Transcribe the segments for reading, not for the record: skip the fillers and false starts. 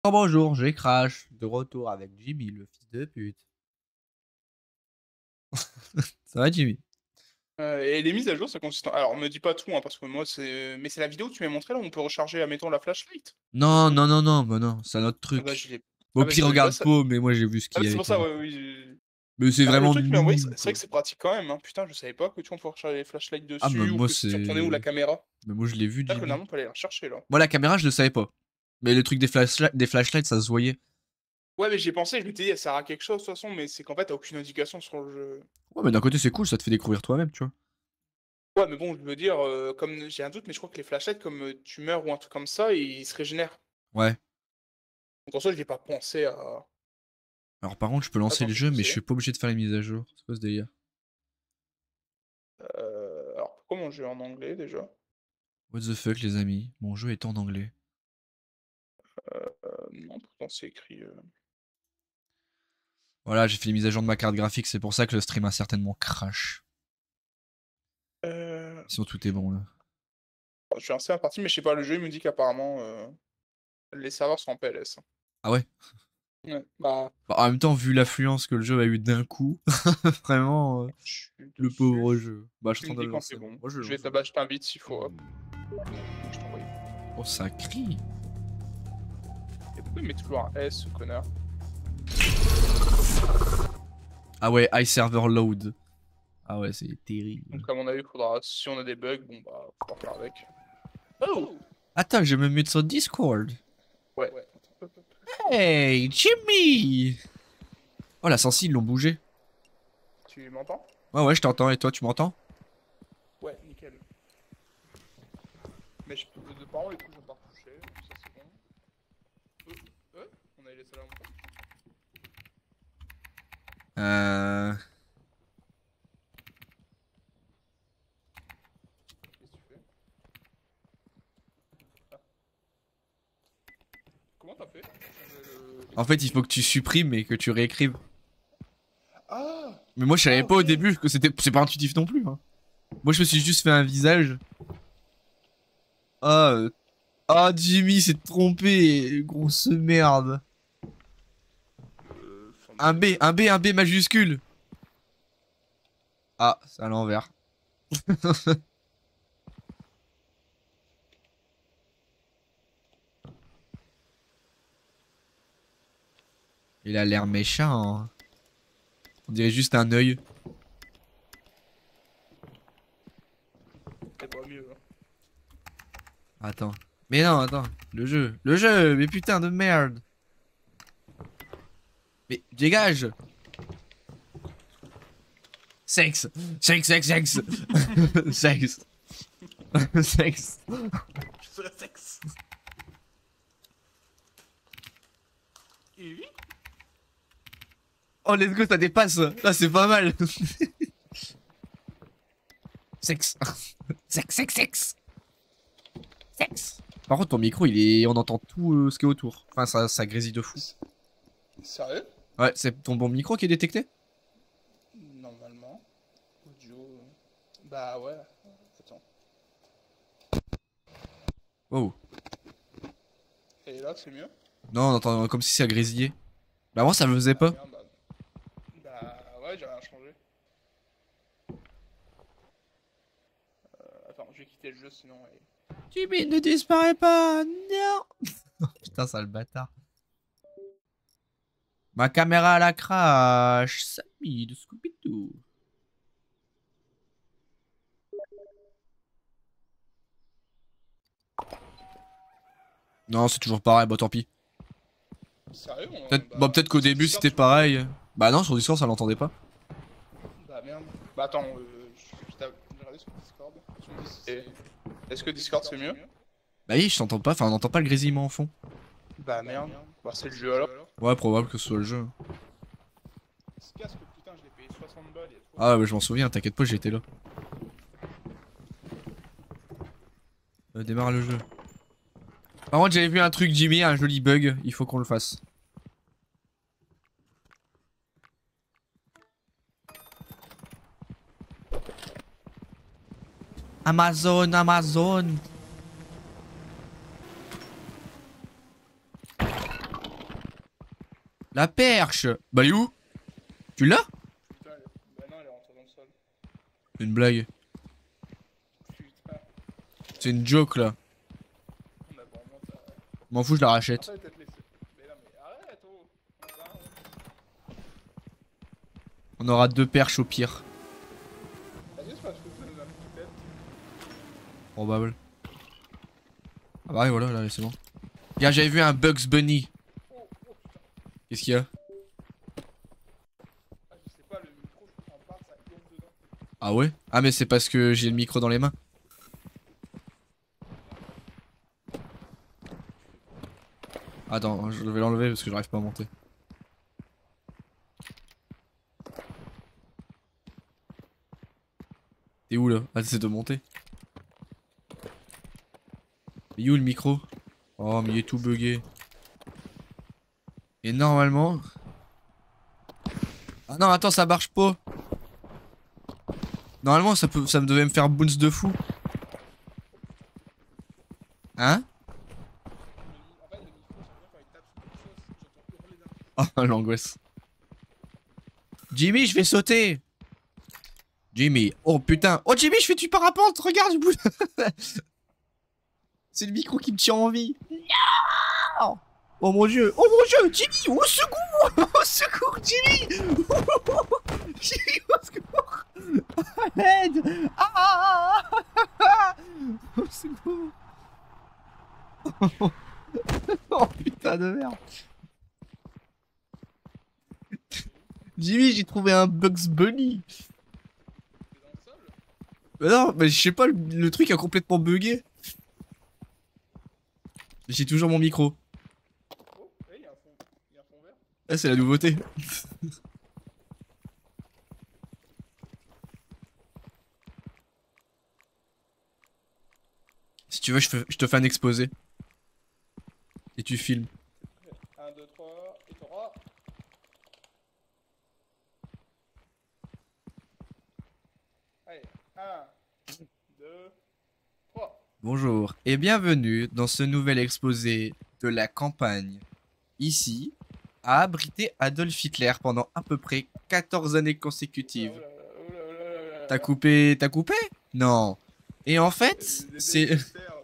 Oh bonjour, j'ai Crash, de retour avec Jimmy, le fils de pute. Ça va Jimmy? Et les mises à jour, ça consiste en alors me dis pas tout, hein, parce que moi c'est mais c'est la vidéo que tu m'as montré là où on peut recharger, admettons, la flashlight? Non, non, non, non, bah non, c'est un autre Ah bah truc. je l'ai Bon, ah au bah pire, je l'avais pas regarde ça pas, mais moi j'ai vu ce ah qu'il bah y c'est avait pour été ça, dit. ouais, oui, je Mais c'est bah, le vraiment truc que tu m'as envoyé, nul, c'est vrai quoi. que c'est pratique quand même, hein. Putain, je savais pas que tu vois, on pouvait recharger les flashlights Ah, bah dessus ou moi que si tu retournais où la c'est. caméra. Mais moi je l'ai vu, C'est vrai que Jimmy. normalement, fallait la rechercher là. Moi la caméra, je le savais pas. Mais le truc des flashlights, ça se voyait. Ouais, mais j'y ai pensé, je m'étais dit: «Elle sert à quelque chose de toute façon», mais c'est qu'en fait, tu aucune indication sur le jeu. Ouais, mais d'un côté, c'est cool, ça te fait découvrir toi-même, tu vois. Ouais, mais bon, je veux dire, comme j'ai un doute, mais je crois que les flashlights, comme, tu meurs ou un truc comme ça, ils se régénèrent. Ouais. Donc en soi, j'y ai pas pensé à Alors par contre, je peux lancer attends, le qu'est-ce jeu, que mais je c'est? suis pas obligé de faire les mises à jour. C'est quoi ce délire? Alors pourquoi mon jeu est en anglais déjà? What the fuck, les amis? Mon jeu est en anglais. Non, pourtant c'est écrit, Voilà, j'ai fait les mises à jour de ma carte graphique, c'est pour ça que le stream a certainement crash. Sinon tout est bon là. je suis lancé la partie, mais je sais pas, le jeu il me dit qu'apparemment, les serveurs sont en PLS. Ah ouais? Ouais, bah, Bah, en même temps, vu l'affluence que le jeu a eu d'un coup, vraiment, je suis le dessus, pauvre jeu. Bah, je tu me t'en de dis le quand c'est lancer. bon. Moi, je le Je vais lance. je t'invite s'il faut, hop. Je t'envoie. Oh, ça crie. Et pourquoi il met toujours un S, ce connard? Ah ouais, iServer load. Ah ouais, c'est terrible. Donc à mon avis, faudra si on a des bugs, bon bah, faut faire avec. Oh! Attends, je vais me mettre sur Discord. Ouais. Hey, Jimmy! Oh, la sensi, ils l'ont bougé. Tu m'entends? Ouais, ouais, je t'entends. Et toi, tu m'entends? Ouais, nickel. Mais je peux de parents les coups, je vais pas retoucher, ça c'est bon. On a laissé là longtemps. Euh... Qu'est-ce que tu fais? Ah. Comment t'as fait? En fait, il faut que tu supprimes et que tu réécrives. Ah! Mais moi, je savais Ah, pas au ok. début que c'est pas intuitif non plus. Hein. Moi, je me suis juste fait un visage. Ah, ah, Jimmy s'est trompé, grosse merde. Un B, un B, un B majuscule. Ah, c'est à l'envers. Il a l'air méchant. Hein. On dirait juste un œil. C'est pas mieux. Hein. Attends. Mais non, attends. Le jeu, mais putain de merde. Mais dégage. Sexe. Sexe, sexe, sexe. Sexe. Sexe. Je serais sexe. Oui. Oh, let's go, ça dépasse. Là, c'est pas mal. Sexe. Sexe, sexe, sexe. Sexe. Par contre, ton micro, on entend tout ce qui est autour. Enfin, ça grésille de fou. Sérieux? Ouais, c'est ton bon micro qui est détecté? Normalement. Audio. Bah ouais. Attends. Wow. Et là, c'est mieux? Non, on entend comme si ça grésillait. Bah, moi, ça le faisait Ah pas. merde, bah ouais, j'ai rien changé. Attends, je vais quitter le jeu sinon. Jimmy, ne disparaît pas. Non. Putain, ça le bâtard. Ma caméra à la crash. Samy de Scooby-Doo. Non, c'est toujours pareil. Bah, tant pis. Sérieux? Peut-être qu'au Sur début, Discord, c'était tu m'entends? pareil. Bah, non, sur Discord, ça l'entendait pas. Bah merde. Bah attends, j'ai regardé sur Discord. Tu me dis si est-ce que Discord c'est mieux? Bah, oui, je t'entends pas. Enfin, on n'entend pas le grésillement en fond. Bah merde. Bah c'est le jeu alors. Ouais, probable que ce soit le jeu. Ce casque, putain, je l'ai payé 60 balles, il y a trop. Ah, bah, je m'en souviens. T'inquiète pas, j'étais là. Démarre le jeu. Par contre, j'avais vu un truc, Jimmy, un joli bug. Il faut qu'on le fasse. Amazon, Amazon. La perche. Bah, elle est où? Tu l'as? Putain, bah non, elle est rentrée dans le sol. C'est une blague. Putain, C'est une joke là. on a vraiment ta... M'en fous, je la rachète. Après, peut-être laissé. Mais non, mais arrête, oh. On aura 2 perches au pire. Vas-y, c'est pas ce que ça nous a mis peut-être. Probable. Ah bah oui, voilà, là, c'est bon. Regarde, j'avais vu un Bugs Bunny. Oh, oh putain. Qu'est-ce qu'il y a? Ah, je sais pas, le micro, je prends pas, ça hurle dedans. Ah ouais? Ah mais c'est parce que j'ai le micro dans les mains. Attends, je vais l'enlever parce que j'arrive pas à monter. T'es où là? Ah, c'est de monter. Mais où le micro? Oh mais il est tout bugué. Et normalement... Ah non attends, ça marche pas. Normalement ça me devait me faire bounce de fou. Hein? En fait, le micro, ça vient quand il tape sur quelque chose, j'entends hurler d'un coup. Oh l'angoisse. Jimmy, je vais sauter. Jimmy, oh putain. Oh Jimmy, je fais du parapente, regarde, je bouge. C'est le micro qui me tient en vie. Non. Oh mon dieu, Jimmy, au secours. Au secours, Jimmy. Jimmy, au secours. À l'aide. Au secours. Oh putain de merde. Jimmy, j'ai trouvé un Bugs Bunny. T'es dans le sol? Mais non, mais je sais pas, le truc a complètement bugué. J'ai toujours mon micro. Oh, hey, il y a un fond vert. Ah, c'est la nouveauté. Si tu veux, je te fais un exposé. Et tu filmes. 1, 2, 3, et t'auras. Allez, 1, 2, 3. Bonjour et bienvenue dans ce nouvel exposé de la campagne. Ici, a abrité Adolf Hitler pendant à peu près 14 années consécutives. T'as coupé? T'as coupé? Non. Et en fait, c'est...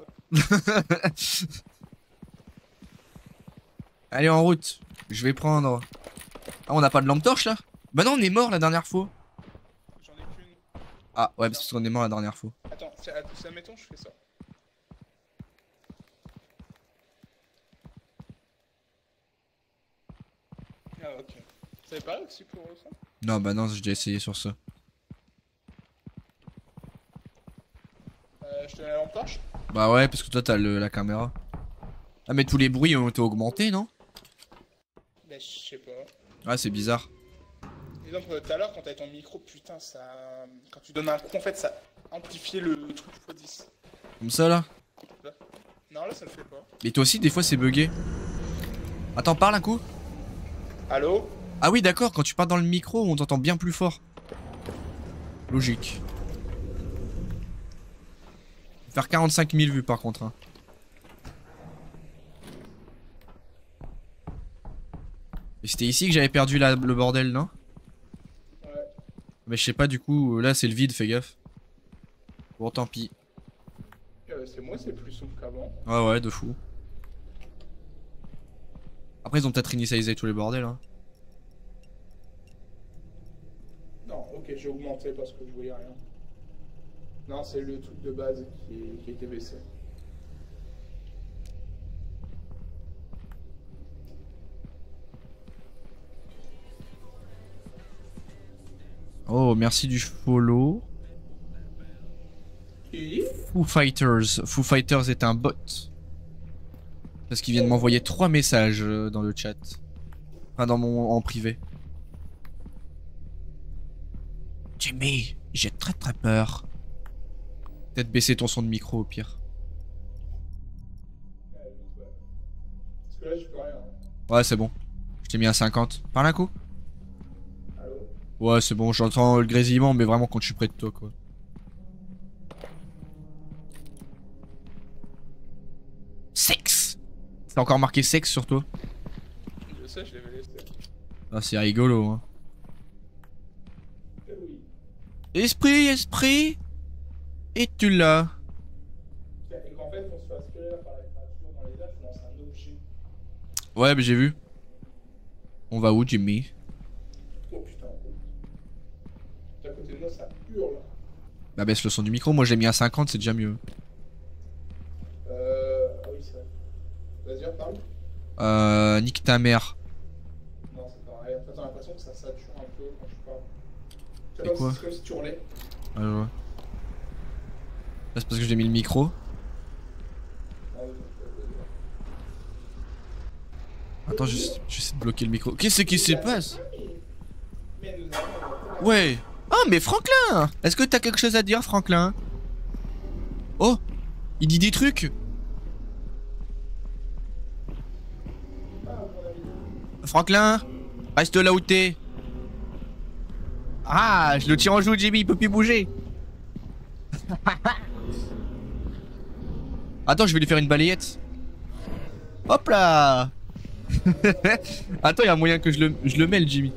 Allez, en route. Je vais prendre... Ah, on n'a pas de lampe torche là? Bah non, on est mort la dernière fois. J'en ai qu'une. Ah ouais, parce qu'on est mort la dernière fois. Attends, si admettons, je fais ça. Ah, ok. Ça savais pas que c'est pour ça? Non, bah non, j'ai déjà essayé sur ça. Je te la lampe torche? Bah ouais, parce que toi t'as la caméra. Ah mais tous les bruits ont été augmentés, non? Bah, je sais pas. Ouais, c'est bizarre. Exemple, tout à l'heure, quand t'avais ton micro, putain, ça. Quand tu donnes un coup, en fait, ça amplifiait le truc x10. Comme ça là? Là. Non, là, ça le fait pas. Mais toi aussi, des fois c'est bugué. Attends, parle un coup. Allô? Ah oui, d'accord, quand tu parles dans le micro, on t'entend bien plus fort. Logique. Faire 45 000 vues par contre. Hein. Et c'était ici que j'avais perdu le bordel, non? Ouais. Mais je sais pas, du coup, là c'est le vide, fais gaffe. Bon, tant pis. C'est moi, c'est plus souple qu'avant. Ouais, ouais, de fou. Après, ils ont peut-être initialisé tous les bordels. Hein. Non, ok, j'ai augmenté parce que je voyais rien. Non, c'est le truc de base qui a été baissé. Oh, merci du follow. Et Foo Fighters. Foo Fighters est un bot. Parce qu'il vient de m'envoyer 3 messages dans le chat. Enfin, en privé. Jimmy, j'ai très très peur. Peut-être baisser ton son de micro au pire. parce que là, je peux rien. Ouais, c'est bon. Je t'ai mis à 50. Parle un coup. Allô? Ouais, c'est bon, j'entends le grésillement, mais vraiment quand je suis près de toi, quoi. Sexe. C'est encore marqué sexe sur toi? Je sais, je l'avais laissé. Ah, c'est rigolo, hein. Eh oui. Esprit, esprit. Es-tu là? Et qu'en fait, on se fait aspirer par la créature dans les airs, tu lances un objet. Ouais, mais j'ai vu. On va où, Jimmy? Oh putain. À côté de moi, ça hurle. Bah baisse le son du micro, moi j'ai mis à 50, c'est déjà mieux. Ah oui, c'est vrai. Vas-y, reparle. Nique ta mère. Non, c'est pareil. En fait, t'as l'impression que ça sature un peu quand tu parles. C'est Et comme, quoi? c'est comme si tu hurlais. Ouais, je vois. Là, c'est parce que j'ai mis le micro. Ah oui, Attends, j'essaie de bloquer le micro. Qu'est-ce qui se passe? mais nous avons... Ouais. Oh, mais Franklin! Est-ce que t'as quelque chose à dire, Franklin? Oh! Il dit des trucs! Franklin! Reste là où t'es! Ah! Je le tire en joue, Jimmy, il peut plus bouger! Attends, je vais lui faire une balayette. Hop là! Attends, il y a moyen que je le mêle, Jimmy.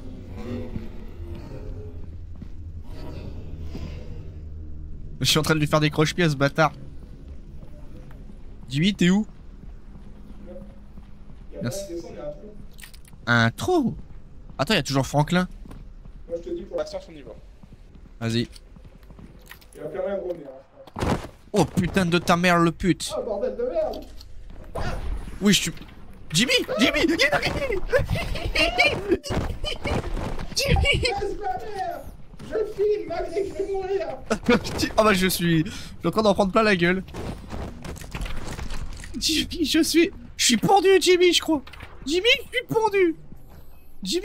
Je suis en train de lui faire des croche-pieds à ce bâtard. Jimmy, t'es où? Merci. Un trou? Attends, il y a toujours Franklin. Moi, je te dis, pour l'instant, on y va. Vas-y. Il va plus rien gros, hein. Oh putain de ta mère, le pute. Ah, bordel de merde! Oui, je suis... Jimmy! Jimmy! Jimmy! Laisse ma mère! Je filme malgré que je vais mourir! Oh bah je suis en train d'en prendre plein la gueule. Jimmy, je suis pendu, Jimmy, je crois. Jimmy, je suis pendu. Jimmy?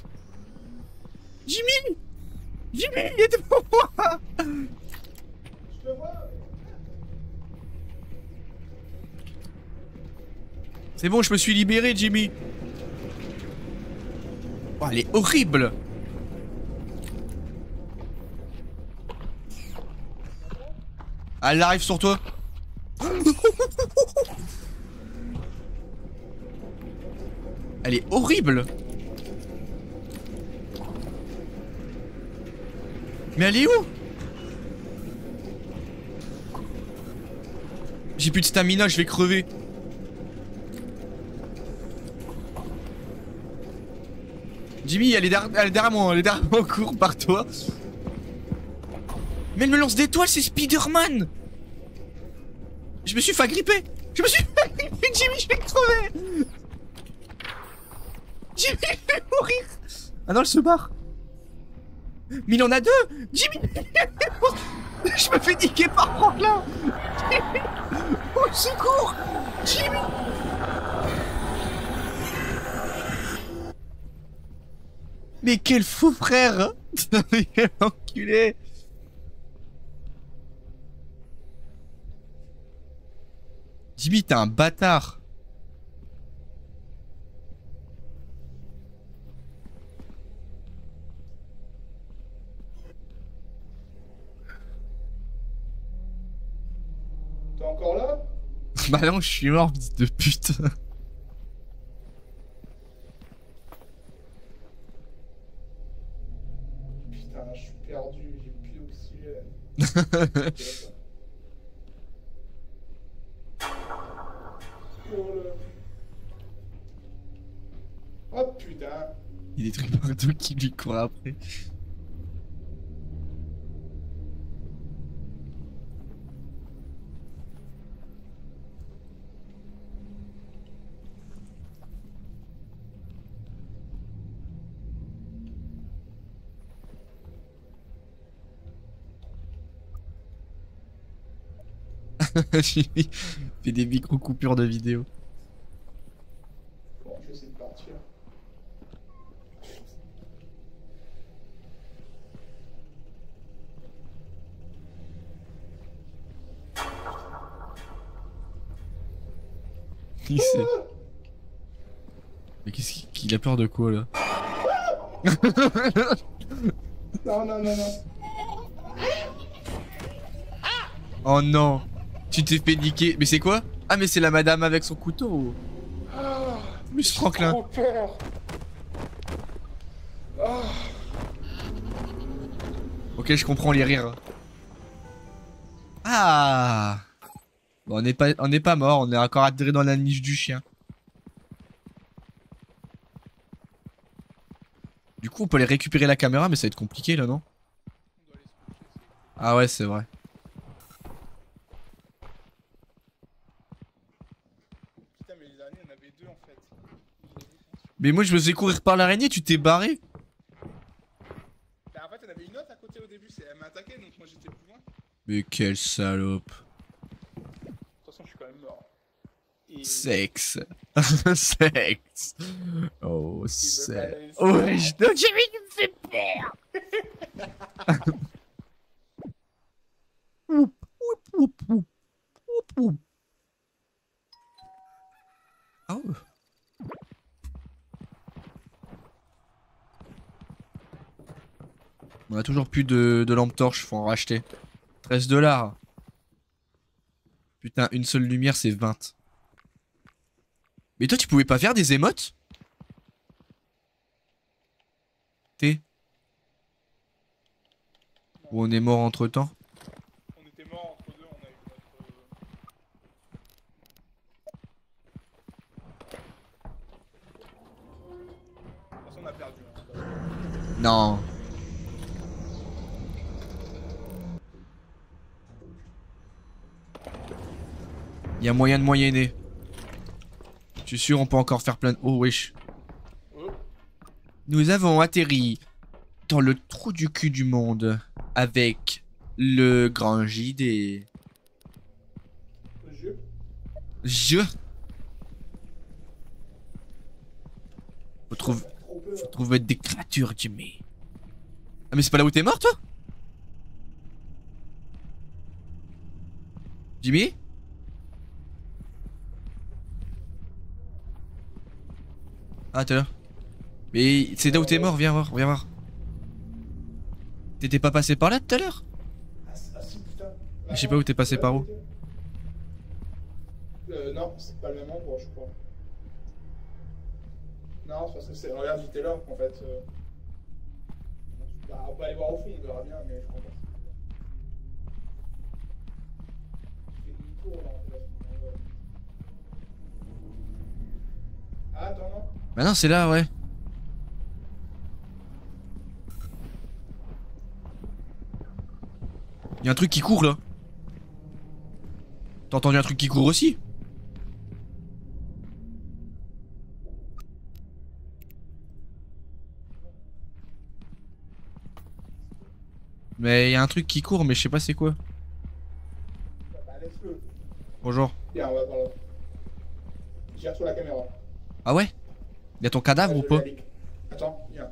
Jimmy? Jimmy, il est devant moi. Je te vois! C'est bon, je me suis libéré, Jimmy. Oh, elle est horrible. Elle arrive sur toi. Elle est horrible. Mais elle est où? J'ai plus de stamina, je vais crever. Jimmy, elle est derrière moi, cours par toi. Mais elle me lance des toiles, c'est Spider-Man. Je me suis fait agripper. Jimmy, je vais crever. Jimmy, je vais mourir. Ah non, elle se barre. Mais il en a deux. Jimmy. Je me fais niquer par Franklin. Au secours. Jimmy. Mais quel fou frère. Quel enculé. Jimmy, t'es un bâtard. T'es encore là? Bah non, je suis mort, fils de pute. Putain, je suis perdu, j'ai plus d'oxygène. Oh là. Oh putain. Il y a des trucs partout qui lui courent après. Jimmy fait des micro-coupures de vidéo. Bon, je vais essayer de partir. Il sait. Mais qu'est-ce qu'il a peur de quoi là? Non, non, non, non. Oh non. Tu t'es fait niquer. Mais c'est quoi? Ah mais c'est la madame avec son couteau. Ah, Mais plus, Franklin. Trop peur. Ah. Ok, je comprends les rires. Ah. Bon, on n'est pas mort, on est encore atterré dans la niche du chien. Du coup, on peut aller récupérer la caméra, mais ça va être compliqué là, non? Ah ouais, c'est vrai. Putain, mais les araignées, il y en avait deux en fait. Mais moi, je me faisais courir par l'araignée, tu t'es barré? Bah, en fait, il y en avait une autre à côté au début, elle m'a attaqué donc moi j'étais plus loin. Mais quelle salope. De toute façon, je suis quand même mort. Et... Sexe. Sexe. Oh, sexe. pas Ouais, donc j'ai mis, tu me fais peur. Oup, oup, oup, oup, oup, oup. Oh. On a toujours plus de lampe torche, faut en racheter. 13 $. Putain, une seule lumière, c'est 20. Mais toi, tu pouvais pas faire des émotes? Ou on est mort entre temps? On était morts entre deux, on a eu notre... De toute façon, on a perdu. Hein. Non. Il y a moyen de moyenner. Je suis sûr on peut encore faire plein de... Oh wesh. Oh. Nous avons atterri dans le trou du cul du monde avec le grand JD. Je Faut trouver des créatures, Jimmy. Ah mais c'est pas là où t'es mort, toi? Jimmy? Ah, t'es là. Mais c'est là où t'es mort, viens voir, viens voir. T'étais pas passé par là tout à l'heure? Ah si, putain. Je sais pas où t'es passé par où. Non, c'est pas le même endroit, je crois. Non, c'est parce que c'est... Regarde, j'étais là, en fait. Bah, on peut aller voir au fond, on verra bien, mais je crois pas. Je fais demi-tour, là, en fait. Ah, attends, non. Bah non, c'est là, ouais. Y'a un truc qui court là. T'as entendu un truc qui court aussi? Mais y'a un truc qui court, mais je sais pas c'est quoi. Bah, laisse-le. Bonjour. Viens, on va par là. Gère sur la caméra. Ah ouais? Y'a ton cadavre ou Je pas? l'ai. Attends, viens.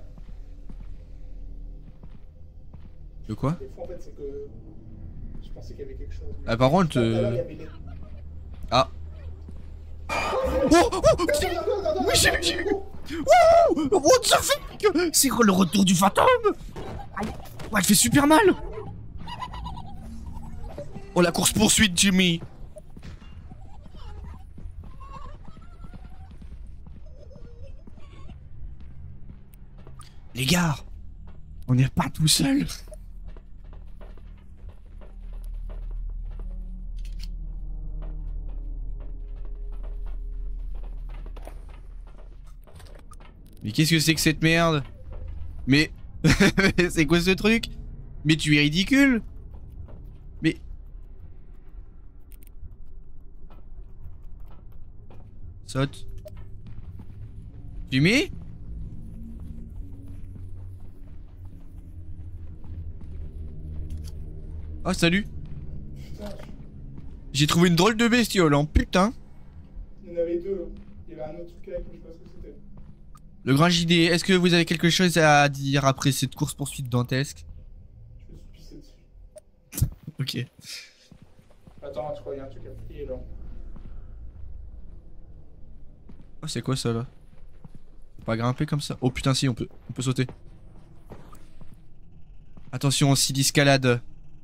De quoi? Les fois, en fait, c'est que. Je pensais qu'il y avait quelque chose. Mais... Ah par contre... Tout à l'heure, il y avait les... Ah. Oh, oui, j'ai vu. What the fuck? C'est le retour du fantôme. Ouais, elle fait super mal. Oh, la course poursuite, Jimmy. Les gars, on n'est pas tout seul. Mais qu'est-ce que c'est que cette merde? Mais... c'est quoi ce truc? Mais tu es ridicule. Mais... Saute. Jimmy? Ah salut. Putain, J'ai trouvé une drôle de bestiole en putain. il y en avait deux. Hein. Il y avait un autre truc avec, mais je sais pas ce que c'était. Le grand JD, est-ce que vous avez quelque chose à dire après cette course poursuite dantesque? Je me suis pissé dessus. Ok. Attends, je crois qu'il y a un truc à plier là. Oh c'est quoi ça là? Faut pas grimper comme ça. Oh putain si on peut sauter. Attention aussi d'escalade.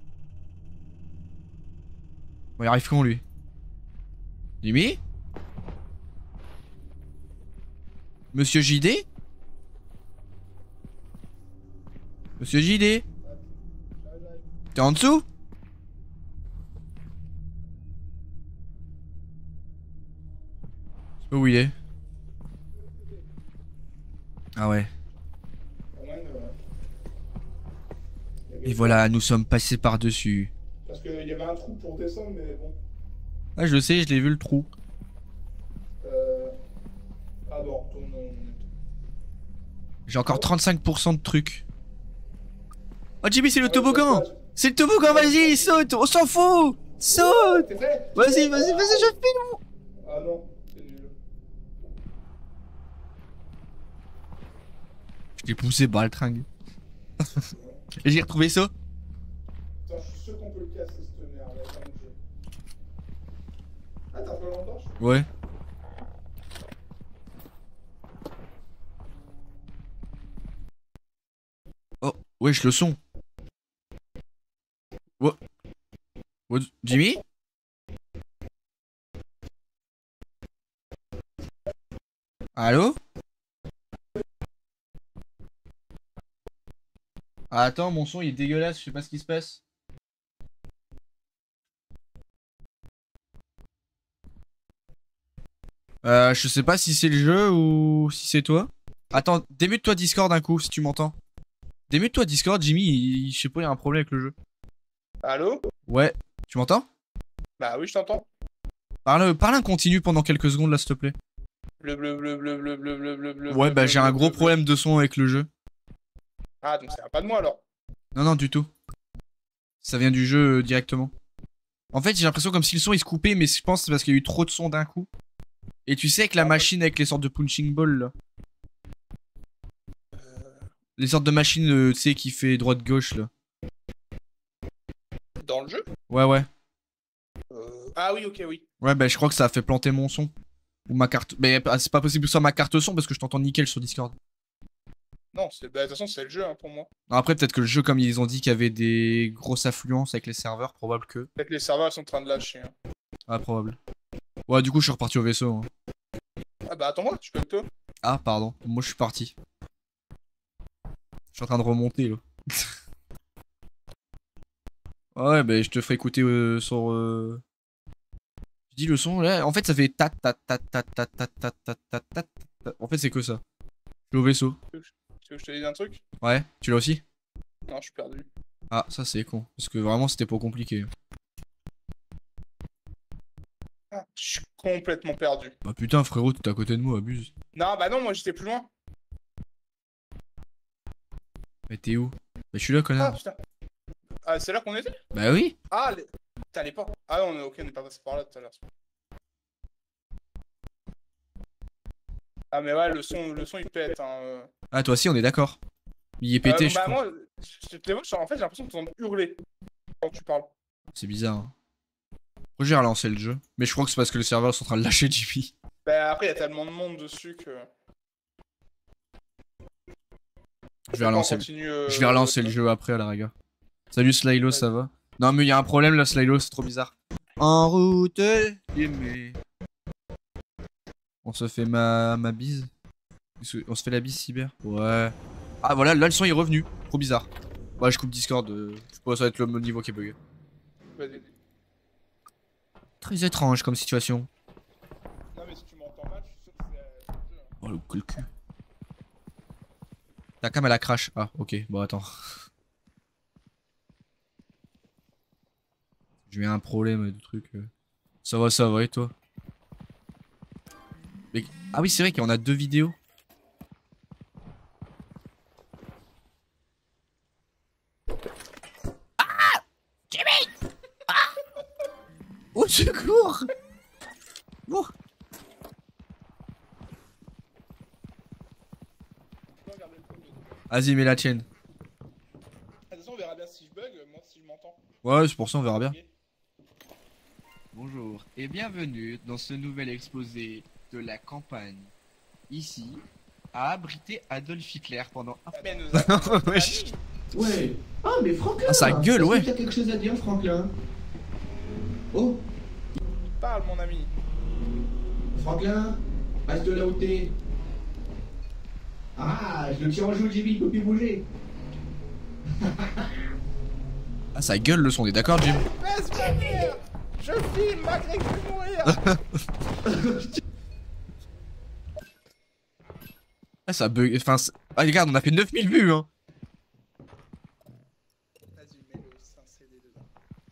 Bon il arrive quand lui? Jimmy? Monsieur JD? Monsieur JD? T'es en dessous? Je sais pas où il est. Ah ouais. Et voilà, nous sommes passés par-dessus. Parce qu'il y avait un trou pour descendre, mais bon. Ah, je sais, je l'ai vu le trou. Ah bon, retourne. J'ai encore 35% de trucs. Oh Jimmy, c'est le toboggan! C'est le toboggan, vas-y, saute! On s'en fout! Saute! Vas-y, vas-y, vas-y, je filme! Ah non, c'est nul. Je l'ai poussé par le tringue. Et j'ai retrouvé ça. Attends, je suis sûr qu'on peut le casser cette merde. Ah, t'as pas l'endorche? Ouais. Oh, wesh, le son. What? What? Jimmy? Allô? Ah, attends, mon son il est dégueulasse, je sais pas ce qui se passe. Je sais pas si c'est le jeu ou si c'est toi. Attends, démute-toi Discord d'un coup si tu m'entends. Démute-toi Discord, Jimmy, je sais pas, il y a un problème avec le jeu. Allô? Ouais, tu m'entends? Bah oui, je t'entends. Parle un continu pendant quelques secondes là, s'il te plaît. Ouais, bah j'ai un gros problème de son avec le jeu. Ah, donc ça vient pas de moi alors. Non, non, du tout. Ça vient du jeu directement. En fait, j'ai l'impression comme si le son il se coupait, mais je pense que c'est parce qu'il y a eu trop de son d'un coup. Et tu sais, avec la machine avec les sortes de punching ball là. Les sortes de machines, tu sais, qui fait droite-gauche là. Dans le jeu? Ouais, ouais. Ah oui, ok, oui. Ouais, bah je crois que ça a fait planter mon son. Ou ma carte. Mais c'est pas possible que ce soit ma carte son parce que je t'entends nickel sur Discord. Non, bah, de toute façon, c'est le jeu hein, pour moi. Non, après, peut-être que le jeu, comme ils ont dit qu'il y avait des grosses affluences avec les serveurs, probable que. Peut-être les serveurs ils sont en train de lâcher. Hein. Ah, probable. Ouais, du coup, je suis reparti au vaisseau. Hein. Ah bah attends-moi, tu peux que toi. Ah, pardon. Moi, je suis parti. Je suis en train de remonter là. Ouais, bah je te ferai écouter sur. Je dis le son là. En fait, ça fait tat tat tat tat tat tat tat tat tat tat. En fait, c'est que ça. Je suis au vaisseau. Tu veux que je te dise un truc? Ouais, tu l'as aussi? Non, je suis perdu. Ah, ça c'est con. Parce que vraiment, c'était pas compliqué. Ah, je suis complètement perdu. Bah putain, frérot, t'es à côté de moi, abuse. Non, bah non, moi j'étais plus loin. Mais t'es où? Bah je suis là, Ah connard. putain. Ah, c'est là qu'on était? Bah oui. Ah, t'allais pas. Ah non, ok, on est pas passé par là tout à l'heure. Ah mais ouais, le son il pète. Hein. Ah, toi aussi, on est d'accord. Il est pété, je bah crois. moi, je t'avoue, en fait, j'ai l'impression de t'entendre hurler quand tu parles. C'est bizarre. Hein. Moi, j'ai relancé le jeu. Mais je crois que c'est parce que les serveurs sont en train de lâcher Jimmy. Bah après, il y a tellement de monde dessus que. Je vais relancer le jeu après à la rigueur. Salut Slylo, ça va? Non, mais il y a un problème là, Slylo, c'est trop bizarre. En route, aimé. On se fait ma bise. On se fait la bise cyber. Ouais. Ah voilà, là le son est revenu. Trop bizarre. Ouais, je coupe Discord. Je pense que ça va être le niveau qui est bugué. Vas-y. Très étrange comme situation. Non mais si tu m'entends mal, je suis sûr que c'est le jeu. Oh le cul. Ta cam elle a crash. Ah ok, bon attends. J'ai eu un problème de truc. Ça va et toi? Mais... Ah oui c'est vrai qu'on a 2 vidéos. Ah Jimmy ah au secours. Oh. Vas-y mets la tienne. Attention, on verra bien si je bug, moi si je m'entends. Ouais c'est pour ça on verra bien. Okay. Bonjour et bienvenue dans ce nouvel exposé de la campagne. Ici, a abrité Adolf Hitler pendant un... Mais nous avons... Ouais. Ah mais Franklin. Ah ça gueule ouais. T'as quelque chose à dire Franklin? Oh. Parle mon ami. Franklin, reste là où t'es. je le tire en joue, Jimmy, il peut plus bouger. Ah, ça gueule le son, on est d'accord, Jim? Baisse ma mère. Je filme malgré que je vais mourir. Ah, ça bug. Enfin, ah, regarde, on a fait 9000 vues, hein. Vas-y, mets-le 5 CD dedans.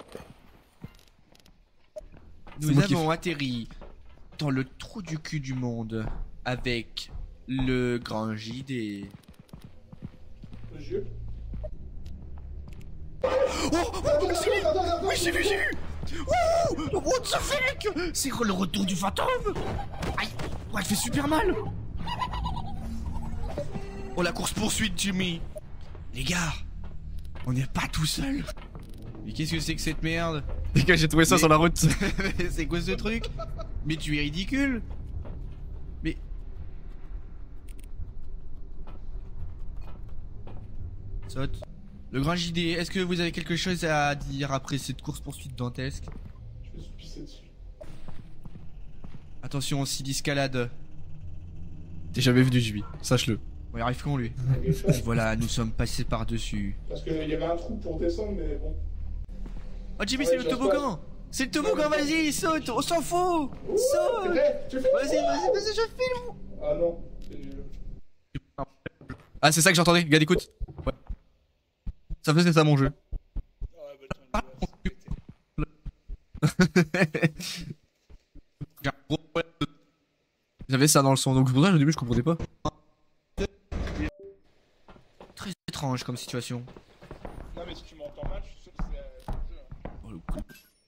Nous avons atterri dans le trou du cul du monde avec le grand JD. Jeu. Oui, j'ai vu, j'ai vu. Oh, what the fuck? C'est le retour du fantôme. Aïe, ouais, elle fait super mal. Oh, la course poursuite, Jimmy. Les gars, on n'est pas tout seul. Mais qu'est-ce que c'est que cette merde? Les gars, j'ai trouvé ça sur la route. C'est quoi ce truc? Mais tu es ridicule. Mais... Saute. Le grand JD, est-ce que vous avez quelque chose à dire après cette course poursuite dantesque? Je me suis pissé dessus. Attention aussi d'escalade. T'es jamais venu, Jimmy, sache-le. On y arrive quand lui? Et voilà, nous sommes passés par-dessus. Parce qu'il y avait un trou pour descendre, mais bon. Oh Jimmy, c'est le toboggan! C'est le toboggan, vas-y, saute, on s'en fout! Saute! Vas-y, je filme! Ah non, c'est nul. Ah, c'est ça que j'entendais, regarde, écoute. Ouais. Ça faisait ça mon jeu. Ah bah J'avais ça dans le son, donc pour ça au début je comprenais pas. Très étrange comme situation. Non mais si tu m'entends mal, je suis sûr que c'est le jeu. Oh, le coup.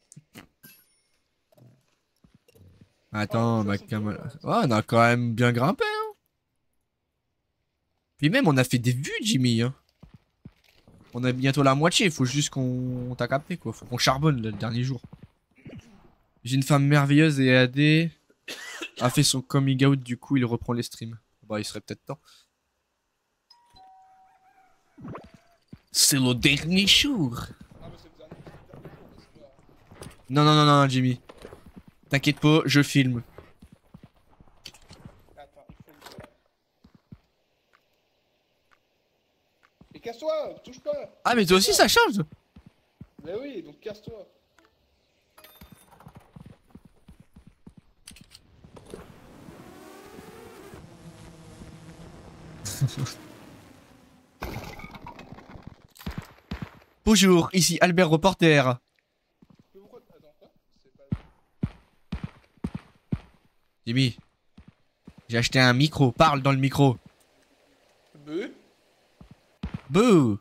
Attends, ma caméra. Oh, on a quand même bien grimpé, hein. Puis même, on a fait des vues, Jimmy, hein. On a bientôt la moitié, faut juste qu'on t'a capté, quoi. Faut qu'on charbonne le dernier jour. J'ai une femme merveilleuse et AD a fait son coming out, du coup il reprend les streams. Bah, il serait peut-être temps. C'est le dernier jour. Ah mais c'est le dernier jour. Non, Jimmy. T'inquiète pas, je filme. Attends, il faut le faire. Et casse-toi, touche pas. Ah, mais toi aussi ça change. Mais oui, donc casse-toi. Bonjour, ici Albert Reporter. Mais pourquoi... Attends, quoi? C'est pas... Jimmy, j'ai acheté un micro, parle dans le micro. Beuh. Bouh.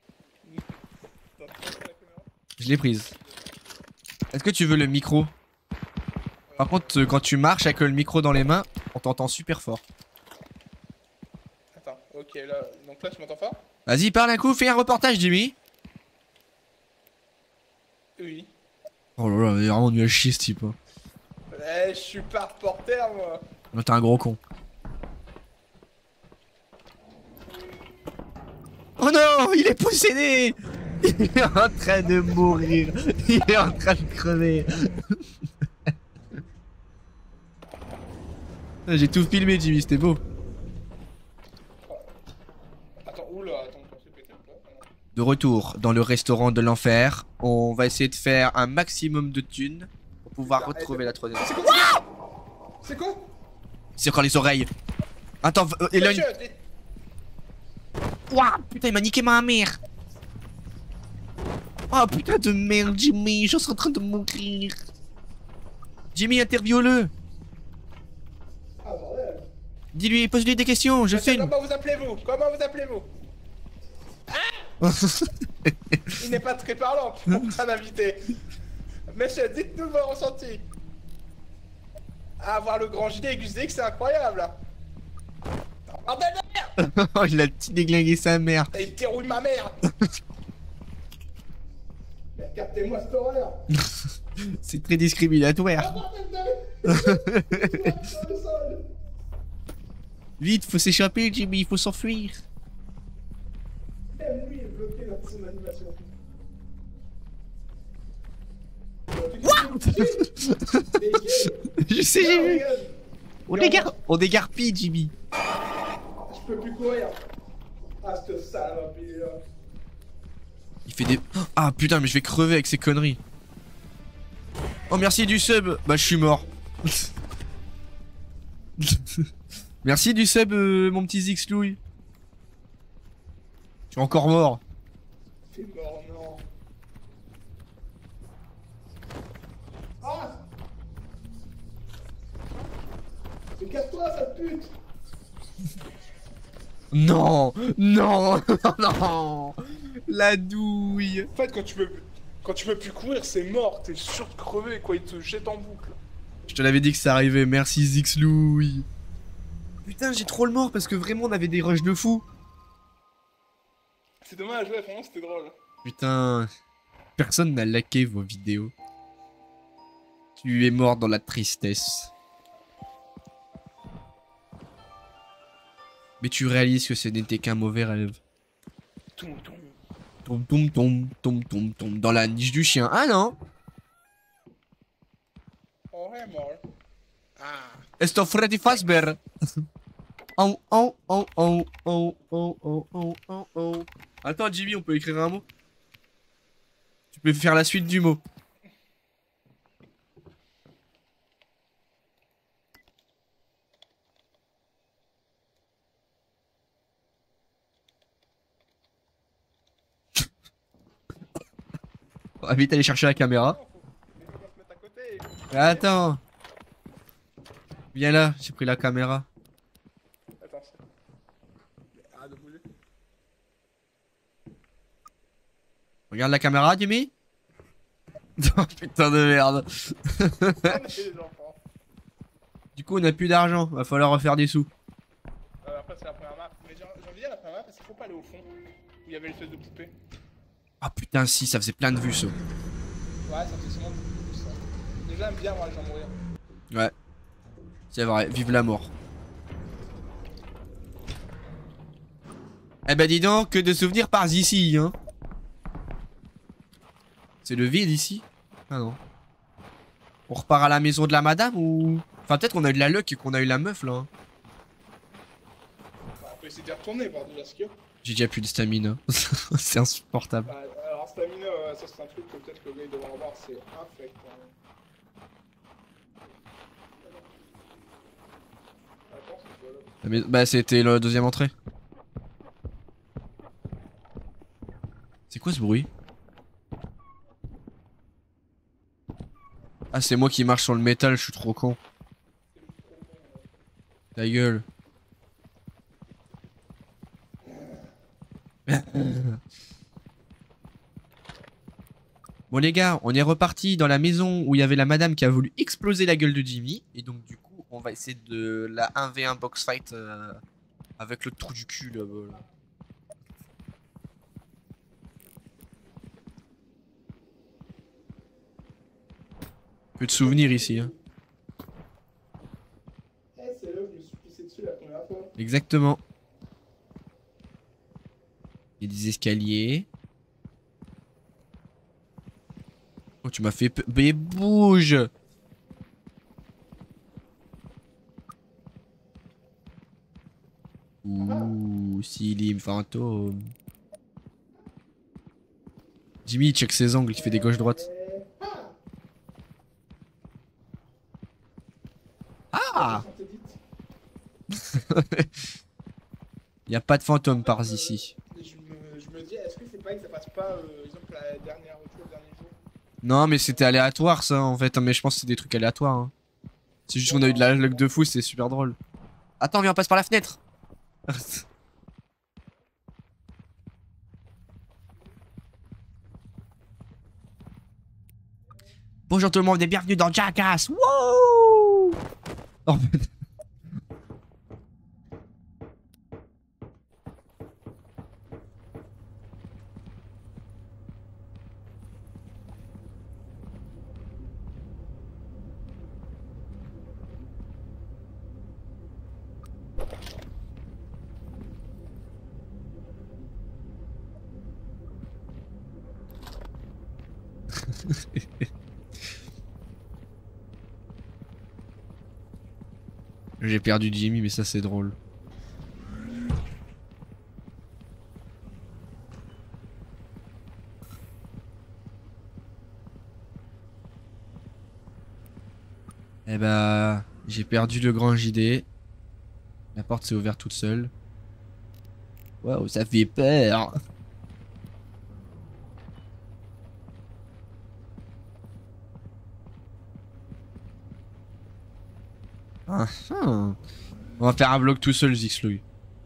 Je l'ai prise. Est-ce que tu veux le micro? Par contre, quand tu marches avec le micro dans les mains, on t'entend super fort. Attends, ok, là... Donc là, tu m'entends fort? Vas-y, parle un coup, fais un reportage, Jimmy. Oui. Oh là là, il est vraiment nul à chier ce type. Hein. Eh, je suis pas reporter, moi. Non, t'es un gros con. Oh non, il est possédé. Il est en train de mourir. Il est en train de crever. J'ai tout filmé, Jimmy, c'était beau. Attends, oula, attends, on s'est pété ou pas? Ah, non. De retour dans le restaurant de l'enfer, on va essayer de faire un maximum de thunes pour pouvoir retrouver la troisième. C'est quoi? C'est encore les oreilles. Attends, éloigne. Ouah, putain, il m'a niqué ma mère. Oh putain de merde, Jimmy, je suis en train de mourir. Jimmy, interview-le. Ah, bordel. Dis-lui, pose-lui des questions, je filme. Comment vous appelez-vous? Comment vous appelez-vous? Il n'est pas très parlant pour un invité. Monsieur, dites-nous vos ressentis. Ah, voir le grand JD aiguisé, que c'est incroyable là. Bordel de merde. Oh, il a petit déglingué sa mère. Et il déroule ma mère. Mais captez-moi cette horreur. C'est très discriminatoire. Vite, faut s'échapper, Jimmy, il faut s'enfuir. Même lui est bloqué dans son animation. Je sais, j'ai vu. On dégarpille, Jimmy. Je peux plus courir. Ah, cette salope, il est là. Il fait des... Ah putain, mais je vais crever avec ces conneries. Oh merci du sub. Bah je suis mort. Merci du sub mon petit Zixlouille. Je suis encore mort. T'es mort, non. Ah! Mais casse-toi, sale pute! Non. Non. Non. La douille. En fait, quand tu peux plus courir, c'est mort, t'es sûr de crever, quoi, il te jette en boucle. Je te l'avais dit que ça arrivait, merci Zixlouille. Putain, j'ai trop le mort parce que vraiment on avait des rushs de fou. C'est dommage, ouais, vraiment, c'était drôle. Putain, personne n'a liké vos vidéos. Tu es mort dans la tristesse. Mais tu réalises que ce n'était qu'un mauvais rêve. Toum, toum. Tom tom tom tom tom tom dans la niche du chien. Ah non. Oh, ouais, mort. Ah. Esto Freddy Fazbear. Oh oh oh oh oh oh oh oh oh oh. Attends Jimmy, on peut écrire un mot. Tu peux faire la suite du mot. On va vite aller chercher la caméra. Mais faut pas se mettre à côté. Attends. Viens là, j'ai pris la caméra. Attends, arrête de bouger. Regarde la caméra, Jimmy. Oh putain de merde. Les enfants. Du coup, on a plus d'argent. Va falloir refaire des sous. Après, c'est la première map. Mais j'ai envie de dire la première map parce qu'il faut pas aller au fond. Où il y avait l'espèce de poupée. Ah putain, si, ça faisait plein de vues, ça. Ouais, ça fait sûrement plus ça. Déjà, j'aime bien voir les gens mourir. Ouais. C'est vrai, vive la mort. Eh ben dis donc, que de souvenirs par ici, hein. C'est le vide ici? Ah non. On repart à la maison de la madame ou... Enfin peut-être qu'on a eu de la luck et qu'on a eu la meuf là. Hein. Bah, on peut essayer d'y retourner, voir déjà ce qu'il y a. J'ai déjà plus de stamina. C'est insupportable. Bah, alors, stamina, ça c'est un truc que peut-être le gars il devrait avoir, c'est infect. Attends, c'est quoi là? Mais, bah c'était la deuxième entrée. C'est quoi ce bruit? Ah c'est moi qui marche sur le métal, je suis trop con. Ta gueule. Bon les gars, on est reparti dans la maison où il y avait la madame qui a voulu exploser la gueule de Jimmy. Et donc du coup, on va essayer de la 1v1 box fight avec le trou du cul là-bas. Là. Peu de souvenirs ici. Hein. Eh, c'est là où je me suis pissé dessus la première fois. Exactement. Il y a des escaliers. Oh, tu m'as fait peur. Mais bouge! Ouh, Silim fantôme. Jimmy, il check ses angles, il fait des gauches-droites. Ah! Y a pas de fantôme par ici. Je me dis, est-ce que c'est pas que ça passe pas, exemple, la dernière fois, le dernier jour? Non, mais c'était aléatoire ça en fait. Mais je pense que c'est des trucs aléatoires. Hein. C'est juste qu'on a eu de la luck de fou, c'est super drôle. Attends, viens, on passe par la fenêtre. Bonjour tout le monde et bienvenue dans Jackass. Wouh! Oh putain. J'ai perdu Jimmy, mais ça c'est drôle. Eh bah, j'ai perdu le grand JD. La porte s'est ouverte toute seule. Waouh, ça fait peur. Ah, ah. On va faire un vlog tout seul, Zixloy.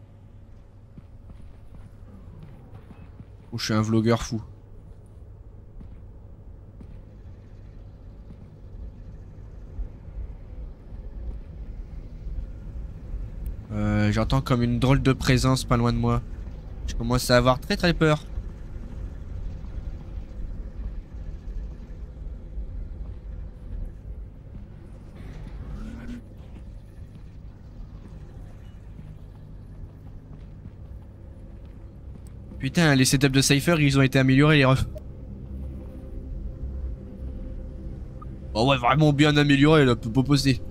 Ou je suis un vlogueur fou. J'entends comme une drôle de présence pas loin de moi. Je commence à avoir très très peur. Putain, les setups de Cypher, ils ont été améliorés les refs. Oh ouais, vraiment bien amélioré là, peut pas poser.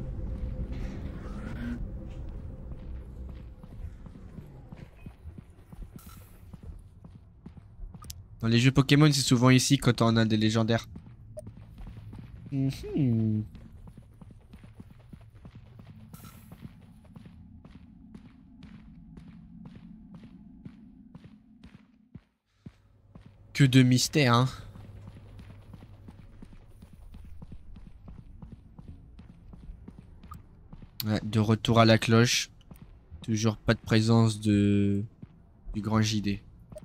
Dans les jeux Pokémon, c'est souvent ici quand on a des légendaires. Que de mystère, hein. Ouais, de retour à la cloche. Toujours pas de présence du grand JD.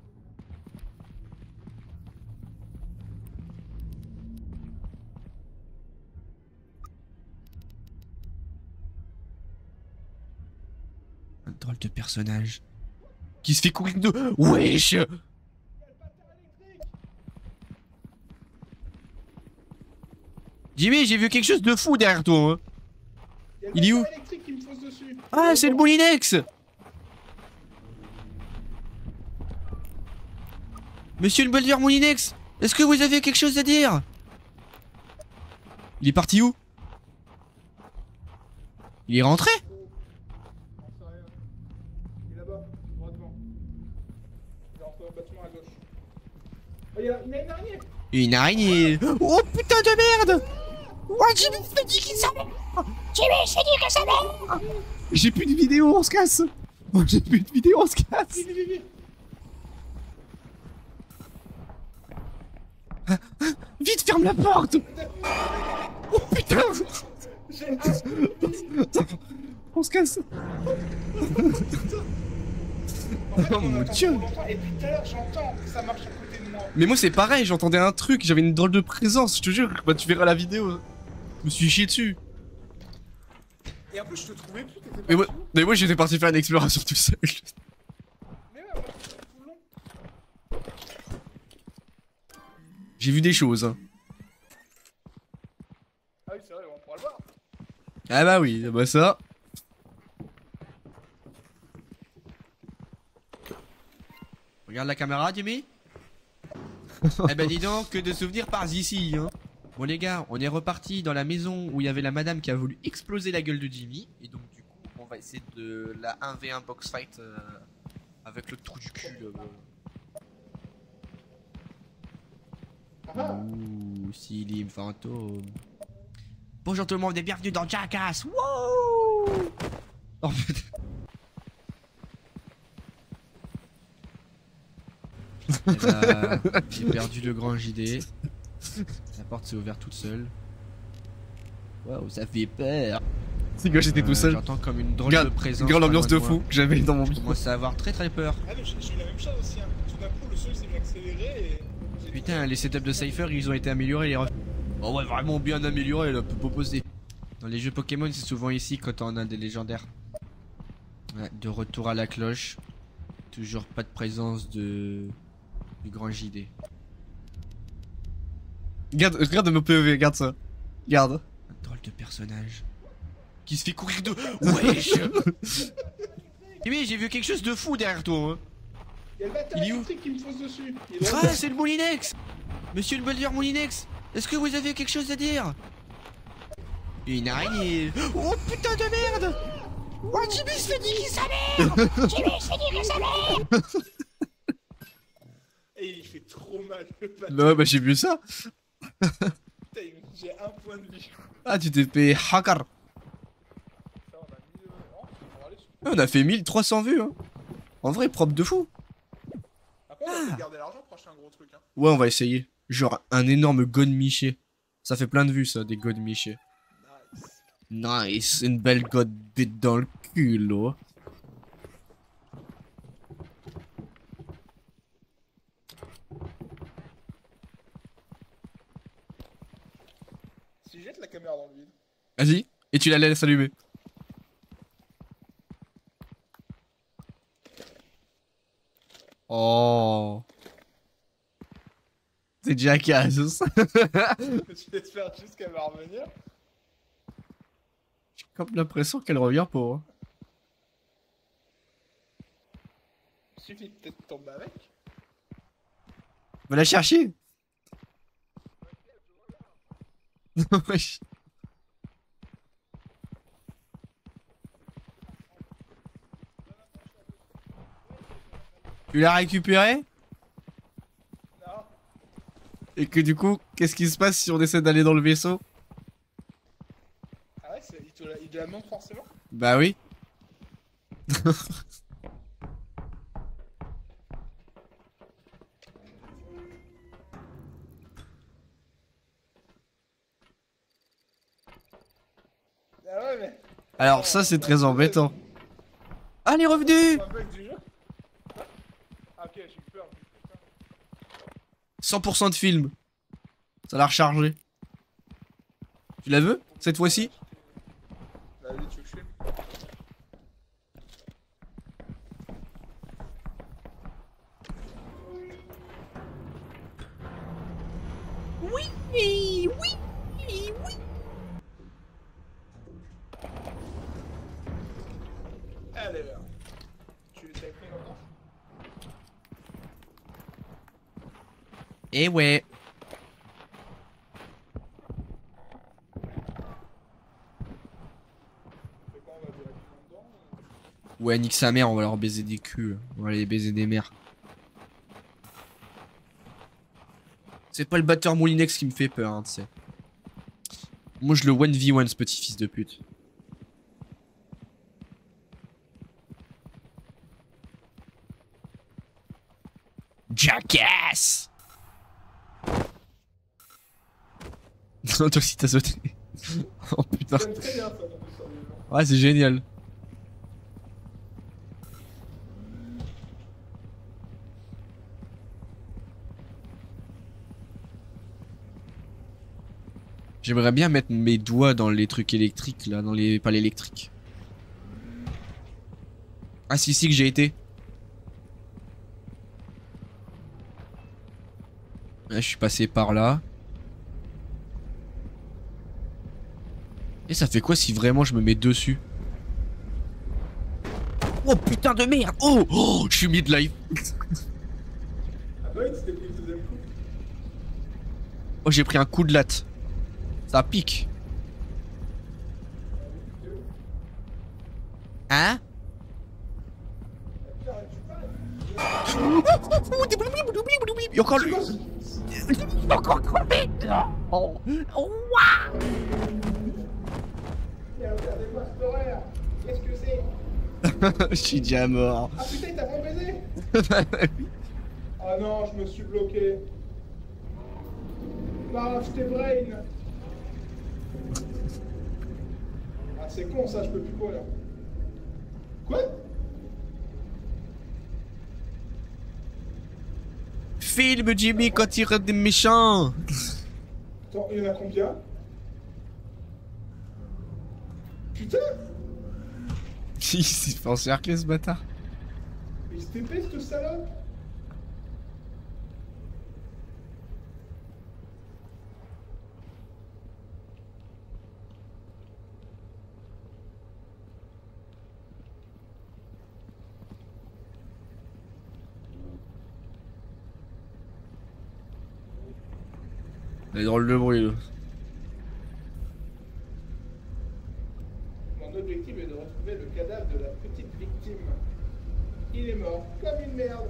Un drôle de personnage. Qui se fait courir de... Wesh! Jimmy, j'ai vu quelque chose de fou derrière toi. Hein. Il est où? Ah, c'est le Moulinex! Monsieur le Belver Moulinex, est-ce que vous avez quelque chose à dire? Il est parti où? Il est rentré? Il est là-bas, droit devant. Il est rentré dans le bâtiment à gauche. Oh, il y a une araignée! Une araignée! Oh putain de merde! Oh, Jimmy, je te dis qu'il s'en va! Jimmy, je te dis que ça va! J'ai plus de vidéo, on se casse! Oh, j'ai plus de vidéo, on se casse! Vite, ferme la porte! Oh putain! On se casse! Oh mon dieu! Et puis tout à l'heure, j'entends que ça marche à côté de moi. Mais moi c'est pareil, j'entendais un truc, j'avais une drôle de présence, je te jure, bah tu verras la vidéo. Je me suis chié dessus. Et en plus, je te trouvais plus, t'étais Mais parti. moi j'étais parti faire une exploration tout seul. Mais ouais, moi, je te tout le long. J'ai vu des choses. Hein. Ah oui, c'est vrai, on pourra le voir. Ah bah oui, bah ça. Regarde la caméra, Jimmy. Eh ben dis donc, que de souvenirs par ici, hein. Bon les gars, on est reparti dans la maison où il y avait la madame qui a voulu exploser la gueule de Jimmy. Et donc du coup, on va essayer de la 1v1 box fight avec le trou du cul. Ouh, Silim fantôme. Bonjour tout le monde et bienvenue dans Jackass. Wow. Oh putain. Eh bah, j'ai perdu le grand JD. La porte s'est ouverte toute seule. Waouh, ça fait peur. C'est que j'étais tout seul. J'entends comme une drôle de présence. Grande ambiance de fou que j'avais dans mon vie. Je commence à avoir très très peur. Ah mais j'ai eu la même chose aussi, hein. Tout d'un coup, le son s'est mis accéléré et... Putain, les setups de Cypher, ils ont été améliorés les refs. Oh ouais, vraiment bien améliorés là, peut pas poser. Dans les jeux Pokémon, c'est souvent ici quand on a des légendaires. Ouais, de retour à la cloche. Toujours pas de présence du grand JD. Regarde mon POV, regarde ça. Regarde. Un drôle de personnage. Qui se fait courir de... Wesh. Mais j'ai vu quelque chose de fou derrière toi. Hein. Il y a le bâtard Il est où? électrique qui me fonce dessus. Ah, c'est le Moulinex. Monsieur le Belver Moulinex, est-ce que vous avez quelque chose à dire? Une araignée. Oh putain de merde. Oh Jimmy, je te dis qu'il s'amère. Jimmy, je te dis que ça mère. Et il fait trop mal le bâtard. Bah ouais, bah j'ai vu ça. Putain, j'ai un point de vie. Ah, tu t'es fait hacker. Ça, on a mis on va aller sur- On a fait 1300 vues, hein. En vrai, propre de fou. Après, on va peut-être garder l'argent pour acheter un gros truc. Hein. Ouais, on va essayer. Genre, un énorme god miché. Ça fait plein de vues, ça, des god michés. Nice. Nice, une belle god bite dans le cul, là. Si je jette la caméra dans le vide. Vas-y, et tu la laisses allumer. Oh. C'est jackass. J'espère juste qu'elle va revenir. J'ai comme l'impression qu'elle revient pas. Hein. Il suffit peut-être de tomber avec. Va la chercher. Wesh. Tu l'as récupéré? Non. Et que du coup, qu'est-ce qui se passe si on essaie d'aller dans le vaisseau? Ah ouais, il te la montre forcément. Bah oui. Ah ouais, mais. Alors ça c'est très embêtant. Ah, elle est revenue! Un bug du jeu. Ah ok, j'ai eu peur. 100% de film. Ça l'a rechargé. Tu la veux, cette fois-ci? Vas-y, tu veux que je filme? Oui, oui, oui. Allez, là. Tu t'as pris longtemps? Eh ouais. C'est quoi, on va directement dedans Ouais, nique sa mère, on va leur baiser des culs. On va les baiser des mères. C'est pas le batteur Moulinex qui me fait peur, hein, tu sais. Moi je le 1v1 ce petit fils de pute. Jackass! Non, toi aussi t'as sauté. Oh putain. J'aime très bien ça, dans le survivant. Ouais, c'est génial. J'aimerais bien mettre mes doigts dans les trucs électriques là, dans les pales électriques. Ah si que j'ai été. Ouais, je suis passé par là. Et ça fait quoi si vraiment je me mets dessus? Oh putain de merde! Oh, oh, je suis midlife. Ah bah oui, c'était pris le deuxième coup. Oh, j'ai pris un coup de latte. Ça pique. Hein? Il y a encore lui. Il a encore crevé. Oh. Oh, waouh. Regardez-moi cet horaire. Qu'est-ce que c'est? Je suis déjà mort. Ah putain, il t'a vraiment baisé? Ah non, je me suis bloqué. Lâche tes brains. Ah c'est con ça, je peux plus quoi là. Quoi? Filme Jimmy quand il rate des méchants. Attends, il y en a combien? Putain! Il s'est fait encercler ce bâtard. Il se TP cette salope? Il est drôle de bruit là. Mon objectif est de retrouver le cadavre de la petite victime. Il est mort, comme une merde.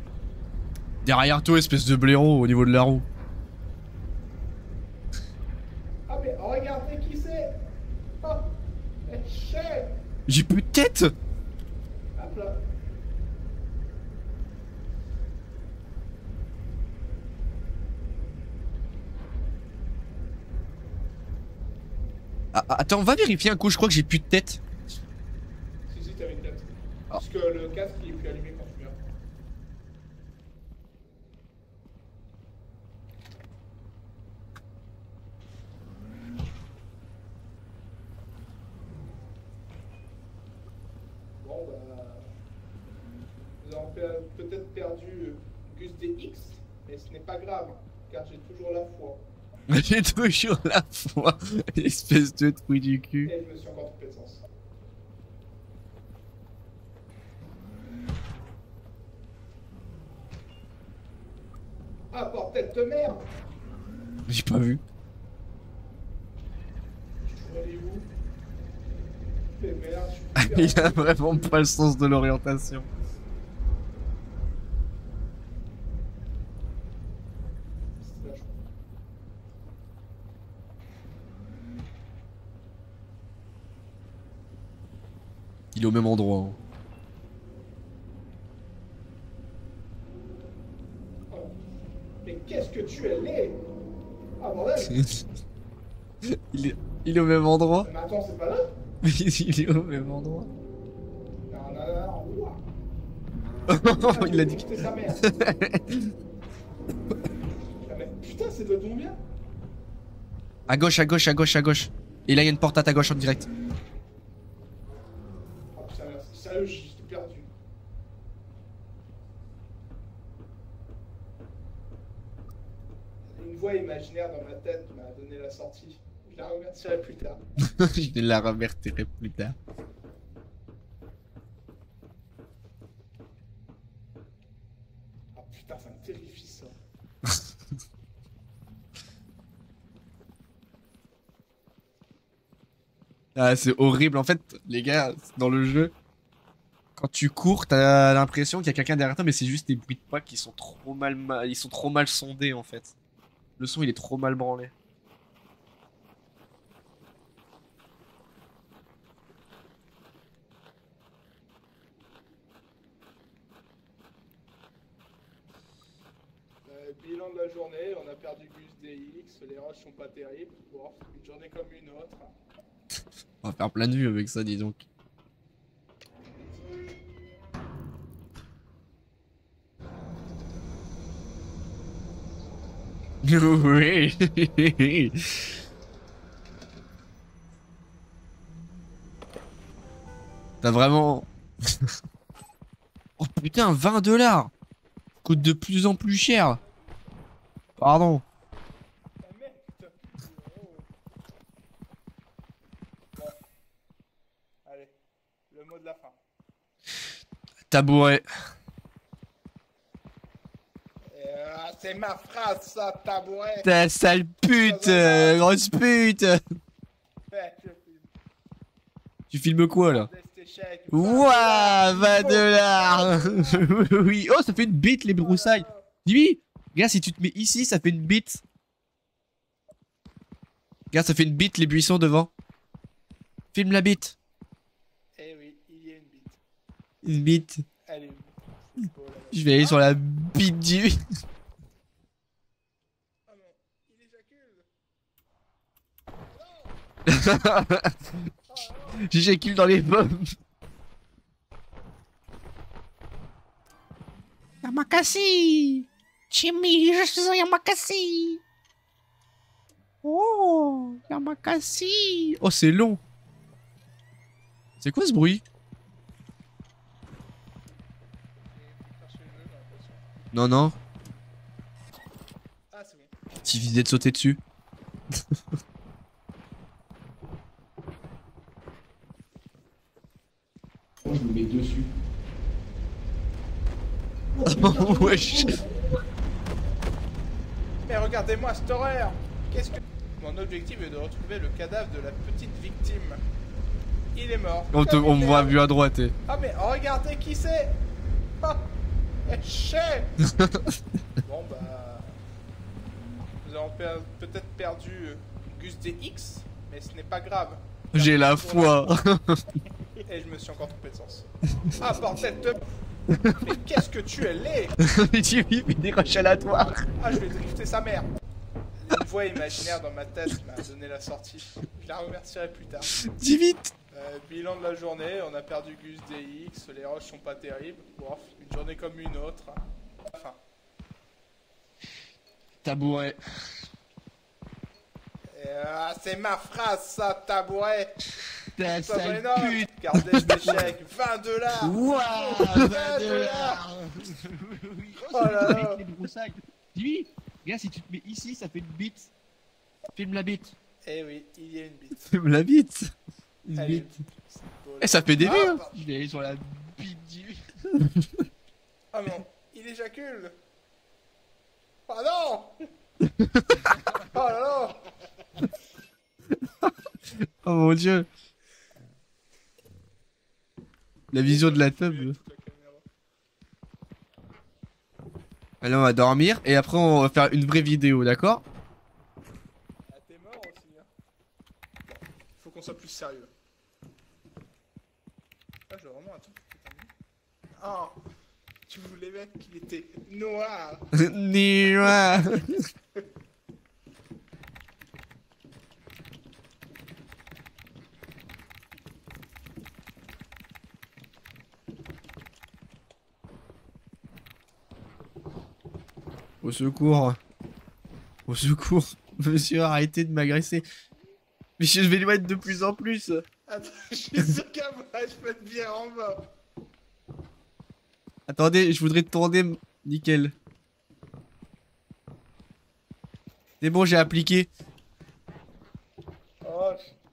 Derrière toi, espèce de blaireau au niveau de la roue. J'ai plus de tête. Hop là. Ah, attends, on va vérifier un coup, je crois que j'ai plus de tête. Si, t'avais une tête. Ah. Parce que le casque il est plus allumé quand tu meurs. Bon bah... Nous avons peut-être perdu Gus DX, mais ce n'est pas grave, car j'ai toujours la foi. J'ai toujours la foi. Espèce de trou du cul. Et je me suis encore trompé de sens. Ah, bordel de merde! J'ai pas vu. Je suis allé où? Mais merde, je suis Il a vraiment pas le sens de l'orientation. C'est vachement. Il est au même endroit. Hein. Oh. Mais qu'est-ce que tu es laid! Ah, bordel! Il est au même endroit. Mais attends, c'est pas là? Il est au même endroit. Non, non, non, ouah. Il a dit. C'était sa mère. Ah, mais putain, c'est de ton bien? À gauche, à gauche, à gauche, à gauche. Et là, il y a une porte à ta gauche en direct. Oh putain, merci. Sérieux, j'étais perdu. Une voix imaginaire dans ma tête m'a donné la sortie. Je la remercierai plus tard. Je la remercierai plus tard. Ah putain, ça me terrifie ça. Ah, c'est horrible. En fait, les gars, dans le jeu, quand tu cours, t'as l'impression qu'il y a quelqu'un derrière toi, mais c'est juste des bruits de pas qui sont trop ils sont trop mal sondés en fait. Le son, il est trop mal branlé. Bilan de la journée, on a perdu Gus DX, les rushs sont pas terribles. Bon, une journée comme une autre. On va faire plein de vues avec ça, dis donc. Oui. T'as vraiment... Oh putain, 20 $. Coûte de plus en plus cher. Pardon. Ah merde, putain. Oh. Bon. Allez, le mot de la fin. Tabouret. C'est ma phrase, ça, tabouret. Ta sale pute, grosse pute. Ouais, je filme. Tu filmes quoi là? Cet échec. Ouah, 20 $. Oui, oh, ça fait une bite les broussailles. Dis-lui, regarde, si tu te mets ici, ça fait une bite. Regarde, ça fait une bite les buissons devant. Filme la bite. Eh oui, il y a une bite. Une bite. Elle est où? C'est beau, là. Je vais aller sur la bite du... Ah non, il éjacule. J'éjacule dans les pommes. Yamakasi. Jimmy, je suis un Yamakasi. Oh, Yamakasi. Oh, c'est long. C'est quoi ce bruit? Non, non. Ah, c'est bon. Il suffisait de sauter dessus. Moi, je me mets dessus. Wesh. Mais regardez-moi cette horreur. Qu'est-ce que... Mon objectif est de retrouver le cadavre de la petite victime. Il est mort. On me voit vu à droite. Ah mais regardez qui c'est. Ah, échec. Bon bah... Nous avons peut-être perdu Gus DX, mais ce n'est pas grave. J'ai la foi. Et je me suis encore trompé de sens. Ah, bordel de... Mais qu'est-ce que tu es laid! Mais Jimmy fait des rushs aléatoires. Ah, je vais drifter sa mère. Une voix imaginaire dans ma tête m'a donné la sortie. Je la remercierai plus tard. Dis vite. Bilan de la journée, on a perdu Gus DX, les roches sont pas terribles. Bon, une journée comme une autre. Enfin. Tabouret. C'est ma phrase, ça, tabouret. T'as Ça va sale énorme. pute. Regardez, je m'échec. 20 $. Waouh, 20 $. Oh là là. Jimmy, regarde, si tu te mets ici, ça fait une bite. Filme la bite. Eh oui, il y a une bite. Filme la bite. Une Allez, bite. c'est beau. Eh, ça fait des vues. Ah, Hein. pardon. Je vais aller sur la bite Jimmy. Ah non, il éjacule. Oh non. Oh là là. Oh mon dieu. La vision de la tub. Allez, on va dormir et après on va faire une vraie vidéo, d'accord? Ah, t'es mort aussi, hein. Faut qu'on soit plus sérieux. Ah, j'ai vraiment un truc. Oh, tu voulais mettre qu'il était noir. Nira. Au secours. Au secours. Monsieur, arrêtez de m'agresser. Mais je vais lui mettre de plus en plus. Attends, je suis sûr qu'après, je peux te virer en bas. Attendez, je voudrais tourner. Nickel. C'est bon, j'ai appliqué. Oh,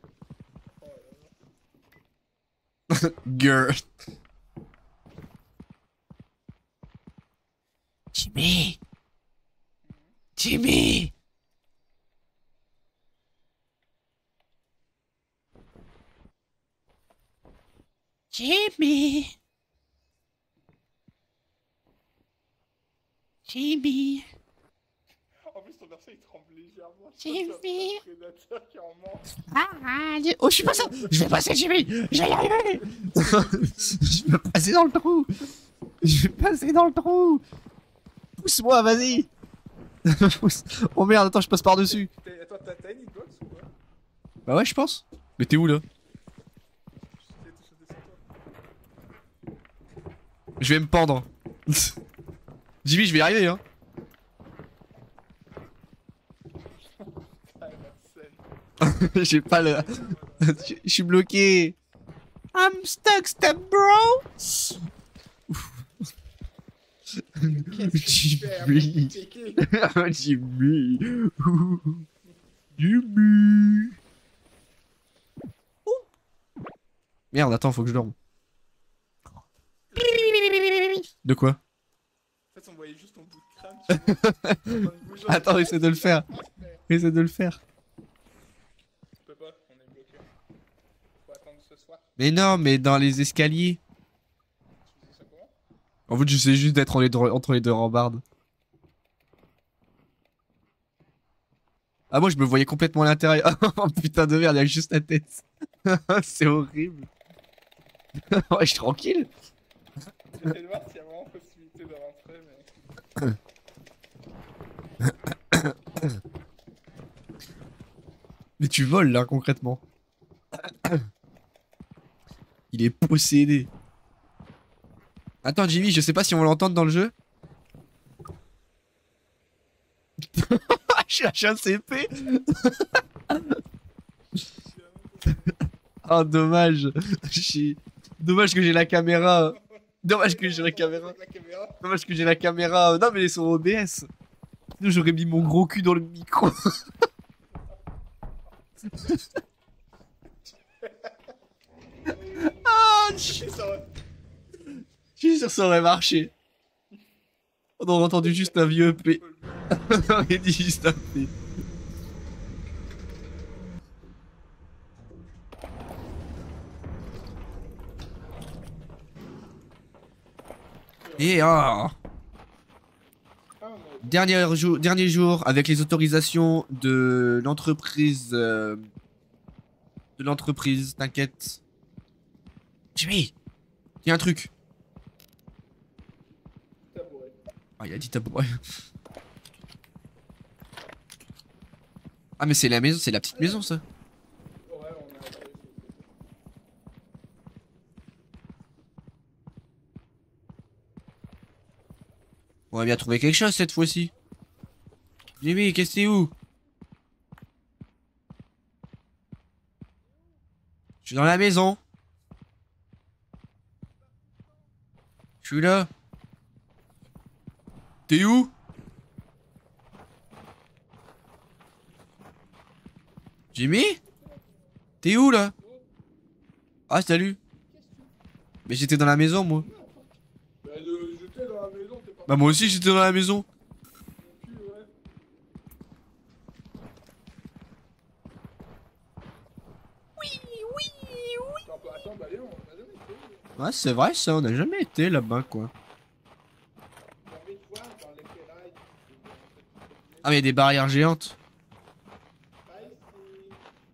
Girl. Jimmy. Jimmy. Jimmy. Jimmy. en plus, ton perso il tremble légèrement. Jimmy. C'est un prédateur qui en manque. Ah, oh, je suis passé. Je vais passer, Jimmy. Je vais y arriver. Je vais passer dans le trou. Je vais passer dans le trou. Pousse-moi, vas-y. Pousse. Oh merde, attends, je passe par-dessus. Attends, t'as une hitbox ou quoi? Bah ouais, je pense. Mais t'es où là? Je vais me pendre. Jimmy, je vais y arriver, hein. J'ai pas le... Je suis bloqué. I'm stuck, step bro. Jimmy. Jimmy. Jimmy. Merde, attends, faut que je dorme. De quoi? En fait, on voyait juste ton bout de crâne. Attends, essaie de le faire. Essaie de le faire. Je peux pas, on est bloqué. Faut attendre ce soir. Mais non, mais dans les escaliers. Tu faisais ça comment? En fait, j'essaie juste d'être entre les deux rambardes. Ah, moi, je me voyais complètement à l'intérieur. Oh putain de merde, il y a juste la tête. C'est horrible. Ouais, je suis tranquille. J'essaie de voir s'il y a vraiment possibilité de rentrer, mais. Mais tu voles là, concrètement. Il est possédé. Attends, Jimmy, je sais pas si on l'entend dans le jeu. Je lâche un CP. Oh, dommage. Dommage que j'ai la caméra. Dommage que j'ai la caméra. Dommage que j'ai la caméra. Non, mais ils sont OBS. Sinon, j'aurais mis mon gros cul dans le micro. Ah, je suis sûr que ça aurait marché. On aurait entendu juste un vieux P. On aurait dit juste un P. Et dernier jour avec les autorisations de l'entreprise. T'inquiète. Jimmy! Il y a un truc. Tabouret. Ah, il a dit tabouret. Ah, mais c'est la maison, c'est la petite maison, ça. Ouais, on a. On va bien trouver quelque chose cette fois-ci. Jimmy, qu'est-ce que c'est où? Je suis dans la maison. Je suis là. T'es où? Jimmy? T'es où là? Ah, salut. Mais j'étais dans la maison, moi. Bah, j'étais dans la maison, t'es pas. Bah, moi aussi, j'étais dans la maison. Ouais. Attends, bah Léon, on a jamais été. Ouais, c'est vrai, ça, on a jamais été là-bas, quoi. J'ai envie de voir dans l'éclairage. Ah, mais il y a des barrières géantes. Pas ici.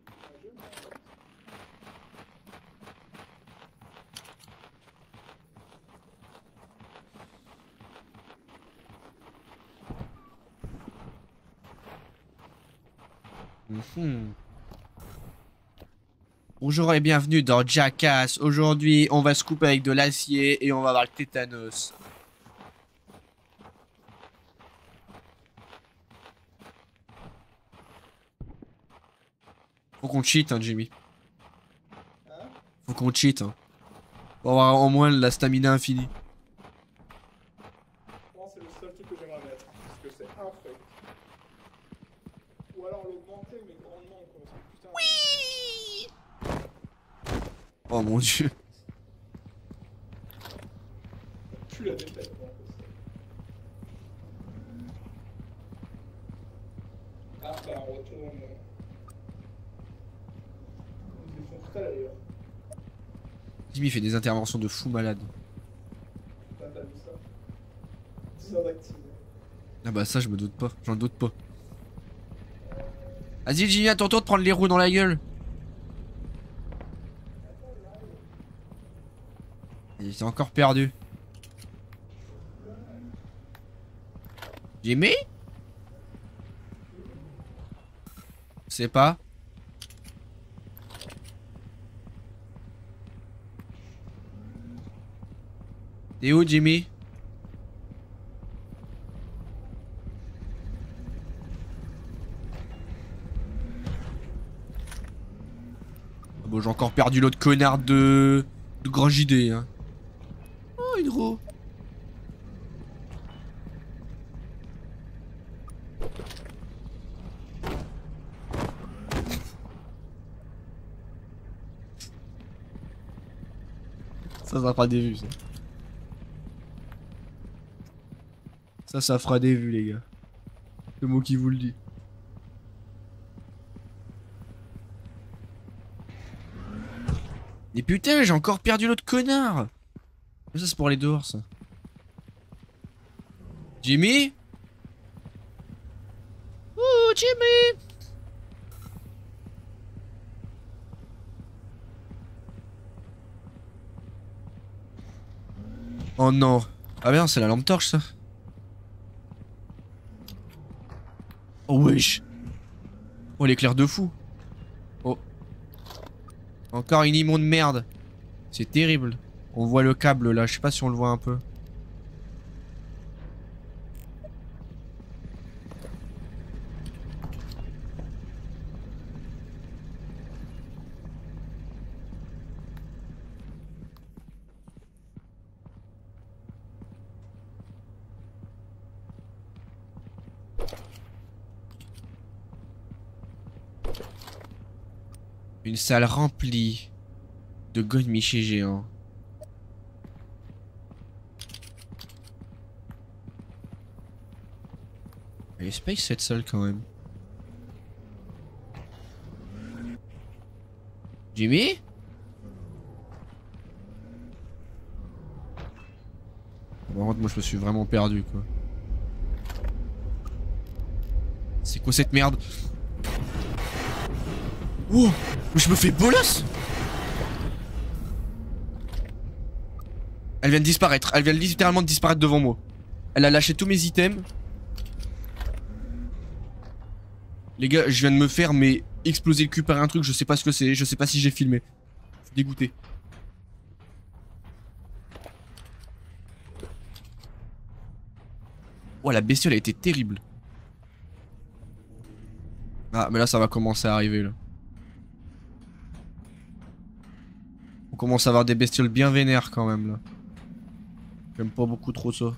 Mhm. Bonjour et bienvenue dans Jackass. Aujourd'hui, on va se couper avec de l'acier et on va avoir le tétanos. Faut qu'on cheat, hein, Jimmy. Hein? Faut qu'on cheat, hein. Pour avoir au moins la stamina infinie. Je pense que c'est le seul truc que j'aimerais mettre. Parce que c'est un fait. Ou alors l'augmenter, mais grandement, quoi. Parce que, putain, Oh mon dieu. ça pue la défaite, quoi. Ah, ça retourne. Ils font tout à l'ailleurs. Jimmy fait des interventions de fou malade. T'as vu ça? 10 heures d'activité. Ah bah ça, je me doute pas. J'en doute pas. Vas-y, Jimmy, à ton tour de prendre les roues dans la gueule. Il s'est encore perdu. Jimmy? Je sais pas. T'es où, Jimmy? Ah bon, j'ai encore perdu l'autre connard de Grand JD, hein. Oh, Hydro. Ça fera des vues, ça. Ça fera des vues, les gars. Le mot qui vous le dit. Mais putain, j'ai encore perdu l'autre connard. Mais ça, c'est pour aller dehors, ça. Jimmy? Ouh, Jimmy! Oh non. Ah bien, c'est la lampe torche, ça. Oh wesh. Oh l'éclair de fou. Oh. Encore une immonde merde. C'est terrible. On voit le câble là, je sais pas si on le voit un peu. Une salle remplie de godemichés géants. Elle est space cette salle quand même. Jimmy? Par contre, moi je me suis vraiment perdu quoi. C'est quoi cette merde? Oh! Mais je me fais bolos! Elle vient de disparaître. Elle vient littéralement de disparaître devant moi. Elle a lâché tous mes items. Les gars, je viens de me faire mais exploser le cul par un truc. Je sais pas ce que c'est. Je sais pas si j'ai filmé. Je suis dégoûté. Oh, la bestiole a été terrible. Ah, mais là, ça va commencer à arriver, là. On commence à avoir des bestioles bien vénères, quand même, là. J'aime pas beaucoup trop ça.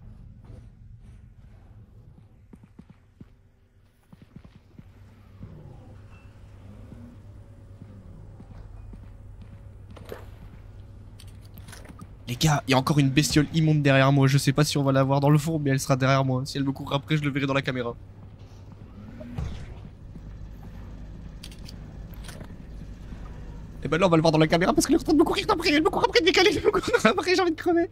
Les gars, il y a encore une bestiole immonde derrière moi. Je sais pas si on va la voir dans le fond, mais elle sera derrière moi. Si elle me court après, je le verrai dans la caméra. Et bah là, on va le voir dans la caméra parce qu'elle est en train de me courir après. Elle me court après, décalé, elle me court après, j'ai envie de crever.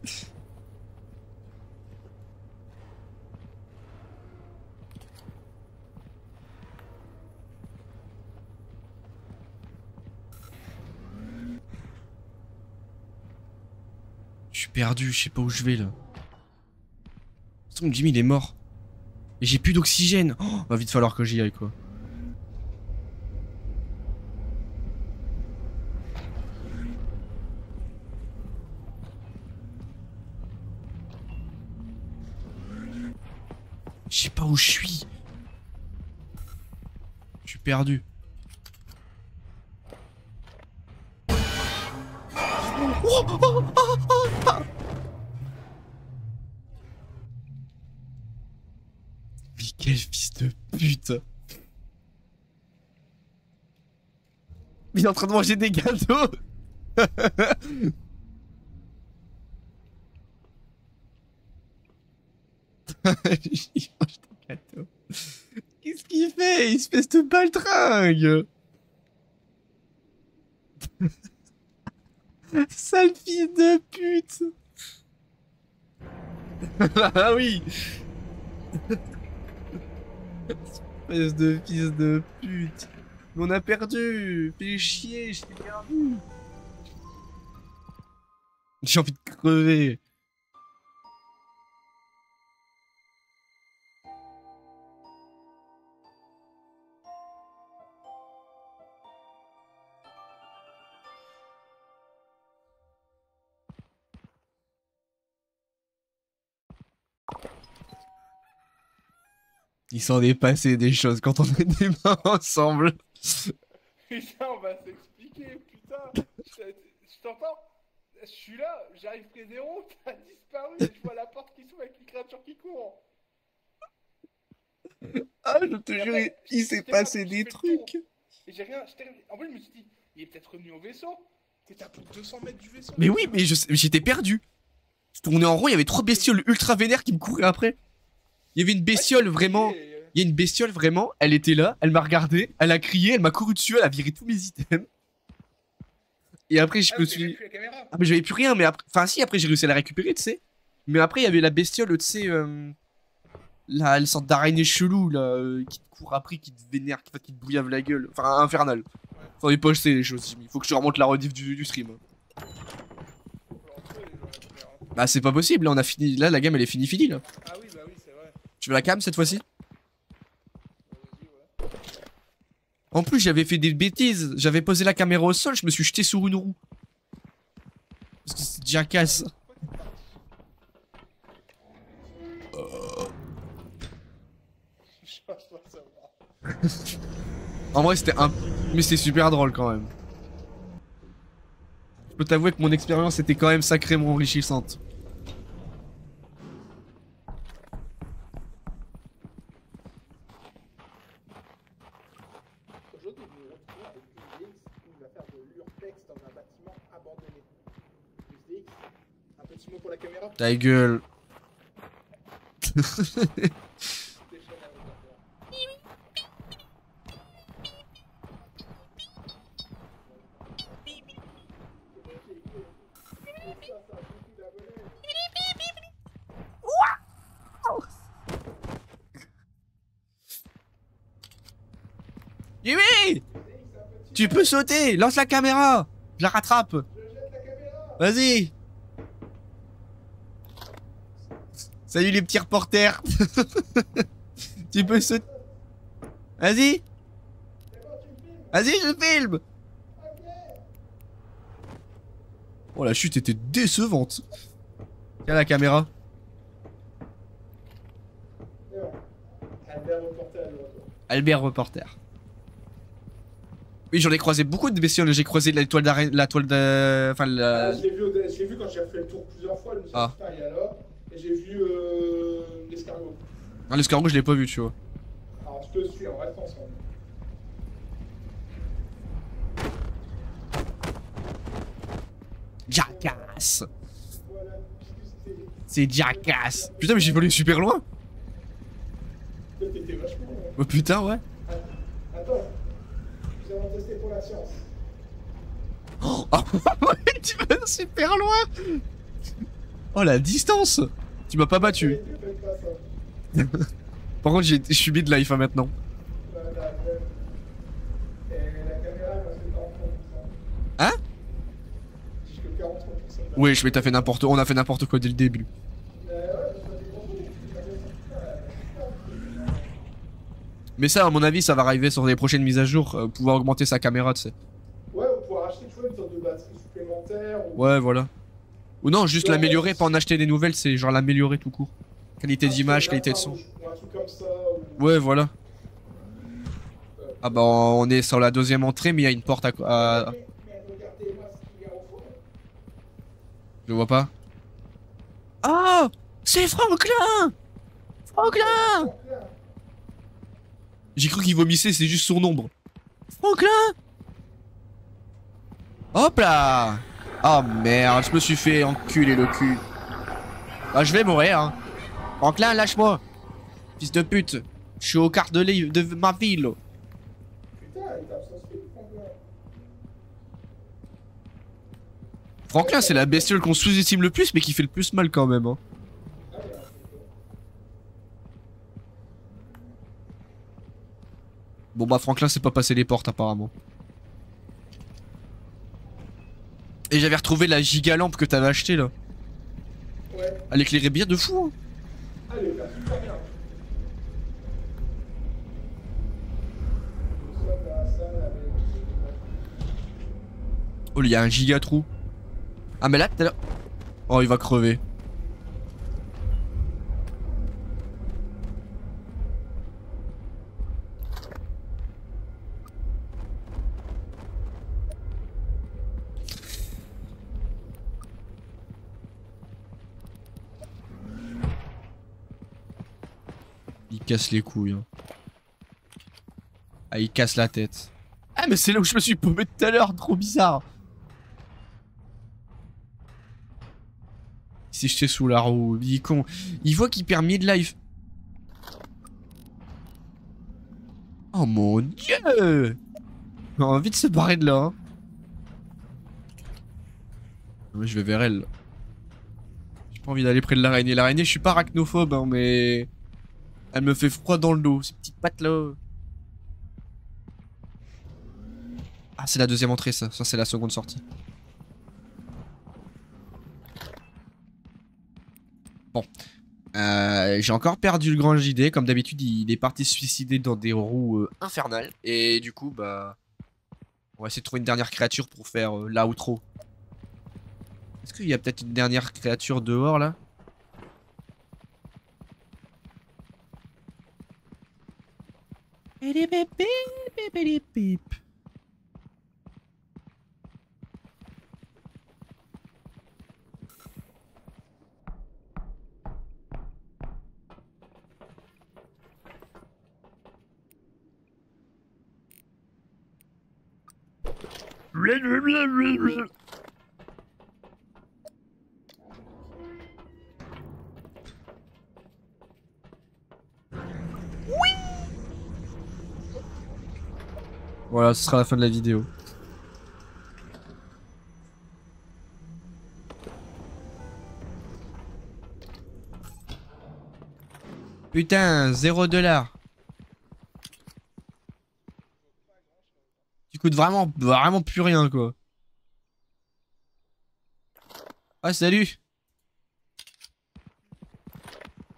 Je suis perdu, je sais pas où je vais là. Jimmy il est mort. Et j'ai plus d'oxygène. Oh, va vite falloir que j'y aille quoi. Je sais pas où je suis. Je suis perdu. Oh, oh, oh, oh, oh. Mais quel fils de pute. Il est en train de manger des gâteaux. Il mange des gâteaux. Qu'est-ce qu'il fait, espèce de baltringue? Sale fils de pute. Ah oui. Espèce de fils de pute. Mais on a perdu. Fais chier, je t'ai perdu. J'ai envie de crever. Il s'en est passé des choses quand on est des mains ensemble. Putain, on va s'expliquer, putain. Je t'entends. Je suis là, j'arrive près des ronds, t'as disparu et je vois la porte qui s'ouvre avec une créature qui court. Ah, je te jure, il s'est passé des trucs. Et j'ai rien, en plus je me suis dit, il est peut-être revenu au vaisseau. T'étais à plus de 200 mètres du vaisseau. Mais oui, mais j'étais perdu. Je tournais en rond, il y avait 3 bestioles ultra vénères qui me couraient après. Il y avait une bestiole vraiment. Il y a une bestiole vraiment, elle était là, elle m'a regardé, elle a crié, elle m'a couru dessus, elle a viré tous mes items. Et après je me suis... Ah mais j'avais plus rien, mais après... Enfin si, après j'ai réussi à la récupérer, tu sais. Mais après il y avait la bestiole, tu sais... Là, elle sorte d'araignée chelou, là, qui te court après, qui te vénère, qui te bouillave la gueule. Enfin, infernal. Faudrait pas jeter les choses, il faut que je remonte la rediff du stream. Bah c'est pas possible, là on a fini, là la game elle est finie là. Ah oui, bah oui, c'est vrai. Tu veux la cam cette fois-ci? En plus j'avais fait des bêtises, j'avais posé la caméra au sol, je me suis jeté sur une roue. Parce que c'est jackass. En vrai c'était un... Mais c'était super drôle quand même. Je peux t'avouer que mon expérience était quand même sacrément enrichissante. Ta gueule. Jimmy! Tu peux sauter! Lance la caméra! Je la rattrape! Vas-y! Salut les petits reporters. Tu peux sauter. Vas-y. Vas-y, je filme. Oh, la chute était décevante. Tiens la caméra. Albert reporter. Albert reporter. Oui, j'en ai croisé beaucoup de bestioles. J'ai croisé la toile d'araignée, la toile de... Enfin, la... Je l'ai vu quand j'ai refait le tour plusieurs fois. Je me suis dit, putain, il est là. Et j'ai vu l'escargot. Ah, l'escargot, je l'ai pas vu, tu vois. Alors, tu te suis, on reste ensemble. Jackass. Voilà, C'est Jackass. Putain, mais j'ai volé super loin. t'étais vachement. Oh putain, ouais. Attends, nous allons tester pour la science. Oh, ouais, tu vas super loin. Oh, la distance. Tu m'as pas battu. Par contre, je suis mid-life hein, maintenant. Hein? Oui, mais t'as fait n'importe quoi. On a fait n'importe quoi dès le début. Mais ça, à mon avis, ça va arriver sur les prochaines mises à jour. Pouvoir augmenter sa caméra, tu sais. Ouais, ou pouvoir acheter tu vois, une sorte de batterie supplémentaire. Ou... Ouais, voilà. Ou non, juste l'améliorer, pas en acheter des nouvelles, c'est genre l'améliorer tout court. Qualité d'image, qualité de son. Un truc comme ça, ou... Ouais, voilà. Ah bah, on est sur la deuxième entrée, mais il y a une porte à... Mais regardez-moi ce qu'il y a au fond. Je vois pas. Oh, c'est Franklin. Franklin. J'ai cru qu'il vomissait, c'est juste son ombre. Franklin. Hop là. Oh merde, je me suis fait enculer le cul. Ah, je vais mourir, hein. Franklin, lâche-moi. Fils de pute. Je suis au quart de ma ville. Putain, il tape son speed, Franklin. Franklin, c'est la bestiole qu'on sous-estime le plus, mais qui fait le plus mal quand même, hein. Bon bah Franklin c'est pas passé les portes apparemment. Et j'avais retrouvé la gigalampe que t'avais acheté là. Ouais. Elle éclairait bien de fou hein. Ah, elle éclaire super bien. Nous sommes dans la salle avec... Oh il y a un giga trou. Ah mais là tout à l'heure... Oh il va crever. Il casse les couilles. Hein. Ah, il casse la tête. Ah, mais c'est là où je me suis paumé tout à l'heure, trop bizarre. Il s'est jeté sous la roue, il est con. Il voit qu'il perd mid-life. Oh mon dieu! On a envie de se barrer de là. Hein. Ouais, je vais vers elle. J'ai pas envie d'aller près de l'araignée. L'araignée, je suis pas arachnophobe, hein, mais... Elle me fait froid dans le dos, ces petites pattes là. Ah, c'est la deuxième entrée, ça. Ça, c'est la seconde sortie. Bon. J'ai encore perdu le grand JD. Comme d'habitude, il est parti se suicider dans des roues infernales. Et du coup, bah... On va essayer de trouver une dernière créature pour faire l'outro. Est-ce qu'il y a peut-être une dernière créature dehors, là? Voilà, ce sera la fin de la vidéo. Putain, 0$. Tu coûtes vraiment plus rien quoi. Ah salut.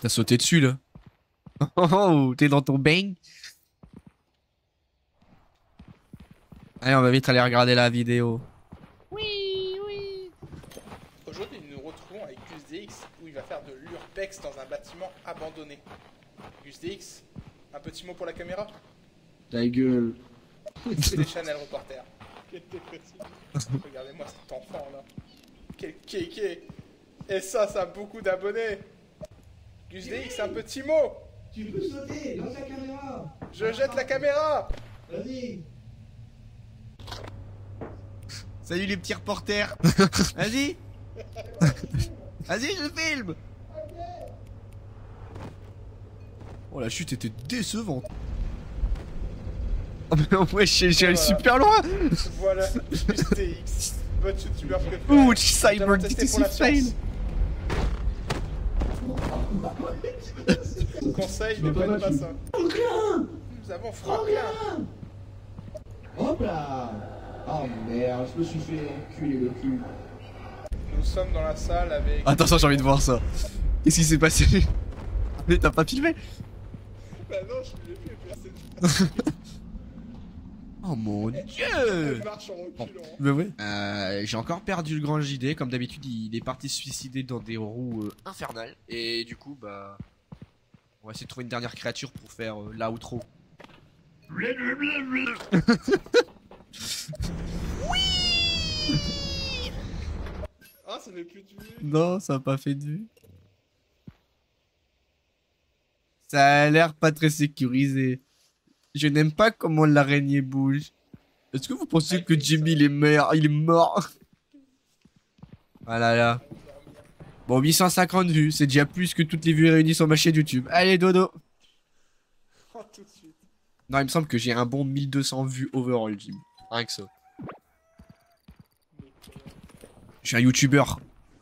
T'as sauté dessus là. Oh, t'es dans ton bang. Allez, on va vite aller regarder la vidéo. Oui, oui. Aujourd'hui, nous nous retrouvons avec GusDX où il va faire de l'urbex dans un bâtiment abandonné. GusDX, un petit mot pour la caméra? Ta gueule. C'est les Chanel Reporter. Quelle dépression. Regardez-moi cet enfant là. Quel kéké. Et ça a beaucoup d'abonnés. GusDX, un petit mot. Tu peux sauter, lance la caméra. Je jette la caméra. Vas-y. Salut les petits reporters. Vas-y. Vas-y, je filme. Oh, la chute était décevante. Oh, mais ouais, j'ai allé super loin. Voilà, GusDX, votre youtubeur préféré. Ouh, cyber DTC fail. Conseil, ne faites pas ça. Franklin. Nous avons Franklin. Hop là. Oh merde, je me suis fait enculer le cul. Nous sommes dans la salle avec... Attention, j'ai envie de voir ça. Qu'est-ce qui s'est passé? Mais t'as pas filmé? Bah non, je l'ai fait, personne. Oh mon dieu! Elle marche en reculant. Mais ouais. J'ai encore perdu le grand JD. Comme d'habitude, il est parti se suicider dans des roues infernales. Et du coup, bah. On va essayer de trouver une dernière créature pour faire l'outro. Ah, ça fait plus de vues. Non, ça a pas fait de vue. Ça a l'air pas très sécurisé. Je n'aime pas comment l'araignée bouge. Est-ce que vous pensez que Jimmy il est mort? Voilà là. Bon, 850 vues, c'est déjà plus que toutes les vues réunies sur ma chaîne YouTube. Allez, dodo. Oh, tout de suite. Non, il me semble que j'ai un bon 1200 vues overall, Jimmy. Rien que ça. Je suis un youtubeur.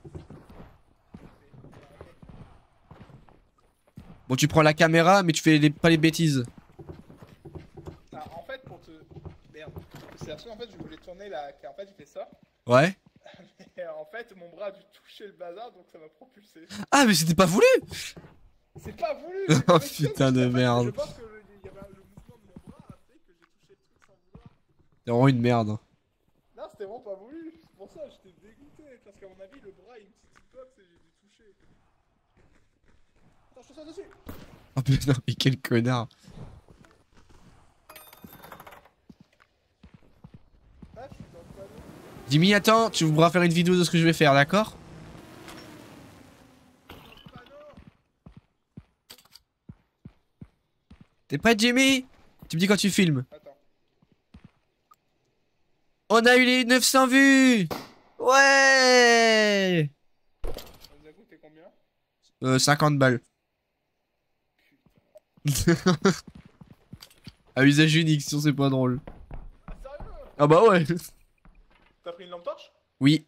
Bon, tu prends la caméra, mais tu fais pas les bêtises. Ah, en fait, pour te... Merde. C'est parce qu'en fait, je voulais tourner la... En fait, j'ai fait ça. Ouais. Et en fait, mon bras a dû toucher le bazar, donc ça m'a propulsé. Ah, mais c'était pas voulu! C'est pas voulu. Oh putain de merde. Je pense que il y avait le mouvement de mon bras a fait que j'ai touché le truc sans vouloir. C'est vraiment une merde. Non, c'était vraiment pas voulu. C'est pour ça, j'étais dégoûté. Parce qu'à mon avis, le bras, il me titille et j'ai dû toucher. Attends, je te saute dessus. Oh putain, mais quel connard. Ah, je suis dans le panneau. Jimmy, attends, tu voudras faire une vidéo de ce que je vais faire, d'accord? T'es prêt, Jimmy? Tu me dis quand tu filmes. Attends. On a eu les 900 vues! Ouais! Ça nous a coûté combien? 50 balles. À usage unique, sinon c'est pas drôle. Ah, sérieux? Ah bah ouais. T'as pris une lampe torche? Oui.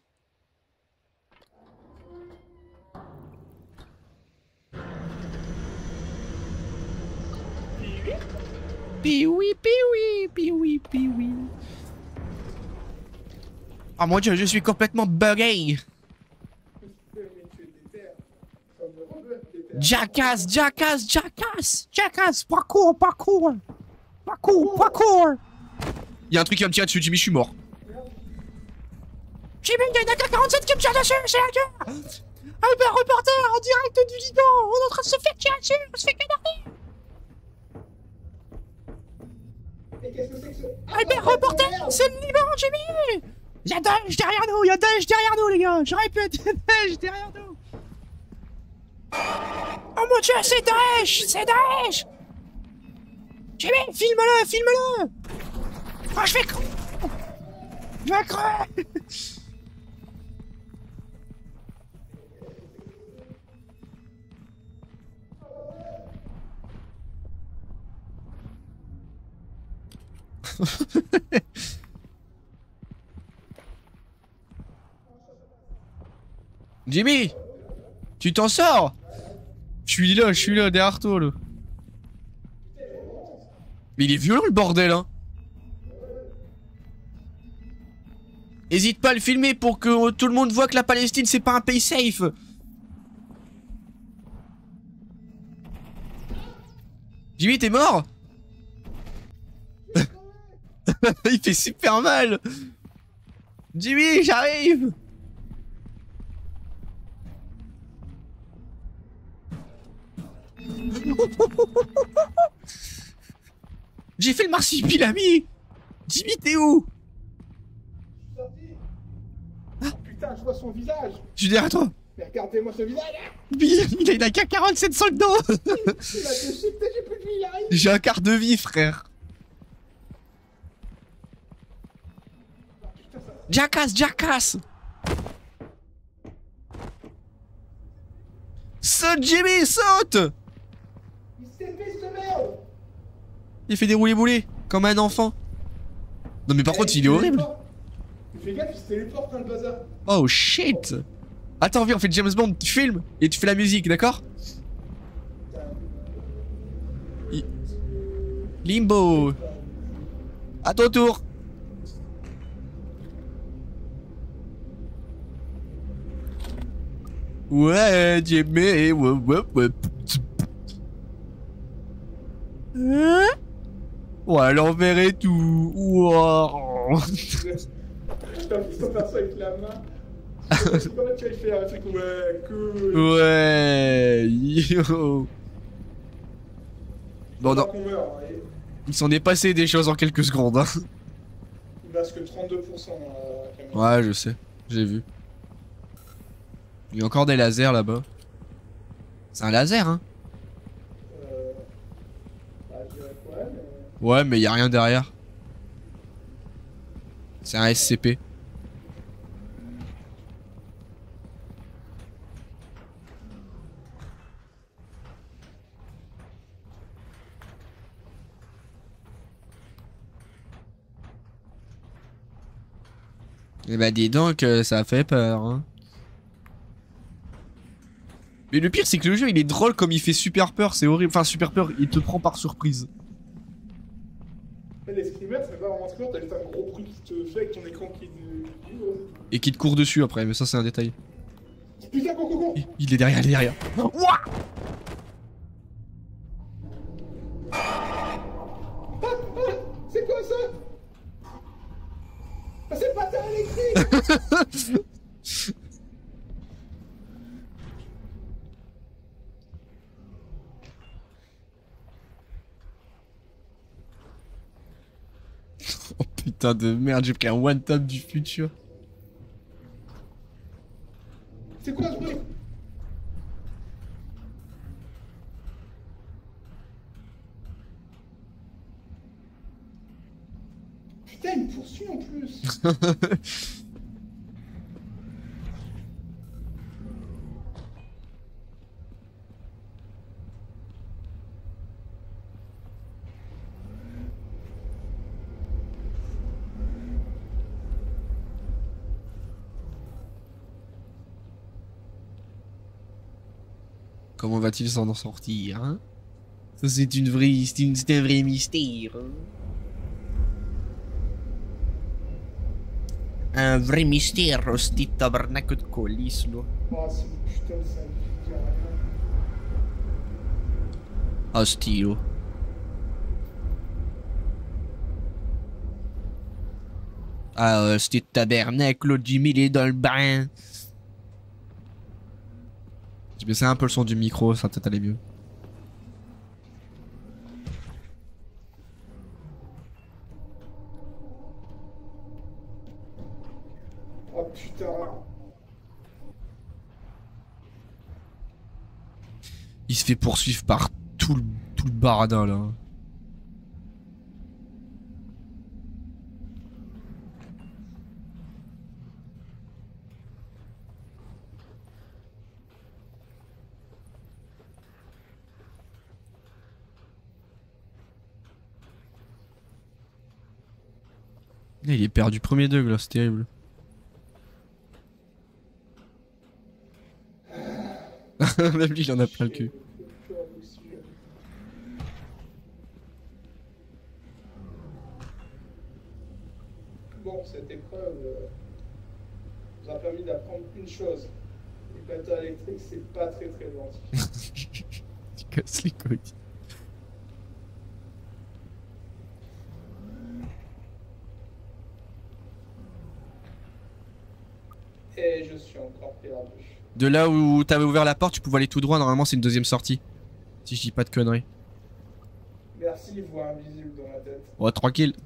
Piwi, piwi, piwi, piwi. Oh mon dieu, je suis complètement buggé. Jackass, jackass, jackass, jackass, parcours, parcours, parcours, parcours. Y'a un truc qui va me tirer dessus, Jimmy, je suis mort. Jimmy, y'a une AK-47 qui me tire dessus, c'est la gueule. Albert Reporter en direct du Liban, on est en train de se faire tirer dessus, on se fait canarder. Albert Reporter, c'est le Liban, Jimmy. Y'a Daesh derrière nous, y'a Daesh derrière nous, les gars. Je répète, y'a Daesh derrière nous. Oh mon dieu, c'est Daesh, c'est Daesh. Jimmy, filme-le, filme-le. Oh, je vais crever. Je vais crever. Jimmy, tu t'en sors? Je suis là, derrière toi, là. Mais il est violent, le bordel, hein. Hésite pas à le filmer pour que tout le monde voit que la Palestine, c'est pas un pays safe. Jimmy, t'es mort? Il fait super mal. Jimmy, j'arrive. J'ai fait le marsupilami. Jimmy, t'es où? Putain, je vois son visage. Je suis derrière toi. Mais regardez-moi ce visage. Il a qu'à 47 sur le dos. Il a déchiqueté, j'ai plus de vie, il arrive. J'ai un quart de vie, frère. Putain, ça... Jackass, Jackass. Saute, Jimmy, saute. Il s'est fait ce merde. Il fait des roulés-boulés, comme un enfant. Non mais par contre, il est horrible. Fais gaffe, il se téléporte dans le bazar. Oh shit. Attends, viens, on fait James Bond, tu filmes et tu fais la musique, d'accord? Limbo. À ton tour. Ouais, Jimmy, ouais. Ouais, l'envers et tout. Wow. T'as vu son perso avec la main. Comment tu vas faire un truc? Ouais, cool. Ouais, yo. Bon, non. Il s'en est passé des choses en quelques secondes, hein. Il reste que 32%. Ouais, je sais. J'ai vu. Il y a encore des lasers là-bas. C'est un laser, hein. Bah, je dirais que ouais, mais... Ouais, mais y a rien derrière. C'est un SCP. Eh bah dis donc, ça fait peur, hein. Mais le pire c'est que le jeu il est drôle comme il fait super peur, c'est horrible. Enfin super peur, il te prend par surprise. Les screamers, c'est pas vraiment screamer, t'as juste un gros bruit qui te fait avec ton écran qui Et qui te court dessus après, mais ça c'est un détail. Putain, go. Il est derrière, il est derrière. Ouah. C'est quoi ça? Ah, c'est pas ta électrique. Oh putain de merde, j'ai pris un one tap du futur. C'est quoi ce bruit? Putain, il me poursuit en plus. Comment va-t-il s'en sortir, hein? Ça c'est un vrai mystère. Hein? Un vrai mystère, sti tabarnak de colis, là. Oh, c'est une putain de sale vie, carrément. Ah, stylo. Ah, sti tabarnak, là, Jimmy, il est dans le bain. J'ai baissé un peu le son du micro, ça va peut-être aller mieux. Oh putain. Il se fait poursuivre par tout le baradin là. Il est perdu premier degré là, c'est terrible. Même lui il en a plein le cul. Bon, cette épreuve nous a permis d'apprendre une chose. Les bateaux électriques, c'est pas très gentil. Tu casses les couilles. Et je suis encore perdu. De là où t'avais ouvert la porte, tu pouvais aller tout droit. Normalement, c'est une deuxième sortie. Si je dis pas de conneries. Merci, voix invisible dans ma tête. Oh, tranquille.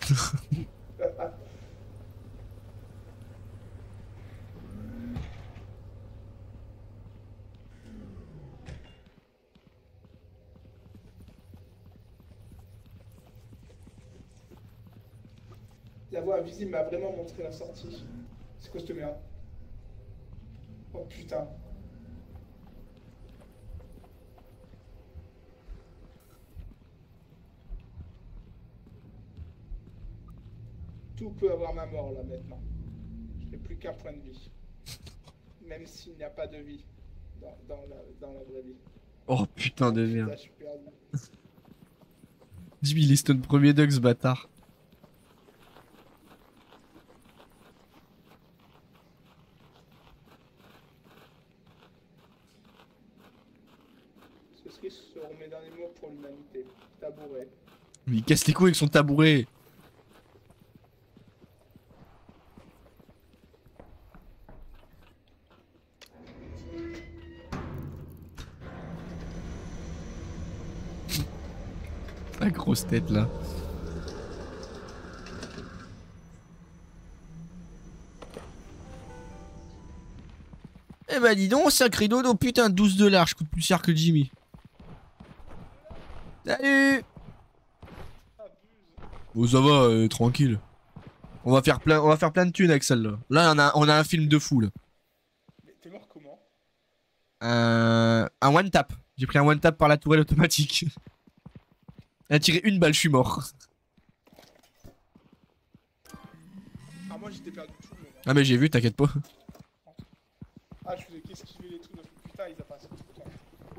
La voix invisible m'a vraiment montré la sortie. C'est quoi cette merde? Oh putain. Tout peut avoir ma mort là maintenant. Je n'ai plus qu'un point de vie. Même s'il n'y a pas de vie dans la vraie vie. Oh putain de Putain, merde. je suis perdu. Jimmy Liston premier dog ce bâtard. Ce seront mes derniers mots pour l'humanité. Tabouret. Mais il casse les couilles avec son tabouret. La grosse tête là. Eh bah dis donc, sacré dodo, putain, 12 $, je coûte plus cher que Jimmy. Salut. Bon ça va, tranquille. On va faire plein de thunes avec celle-là. Là on a un film de fou là. Mais t'es mort comment? Un one tap. J'ai pris un one tap par la tourelle automatique. Elle a tiré une balle, je suis mort. Ah, moi j'étais perdu tout le moment. Ah mais j'ai vu, t'inquiète pas. Ah, je faisais qu'esquiver les trucs de putain, ils apparaissent tout le temps.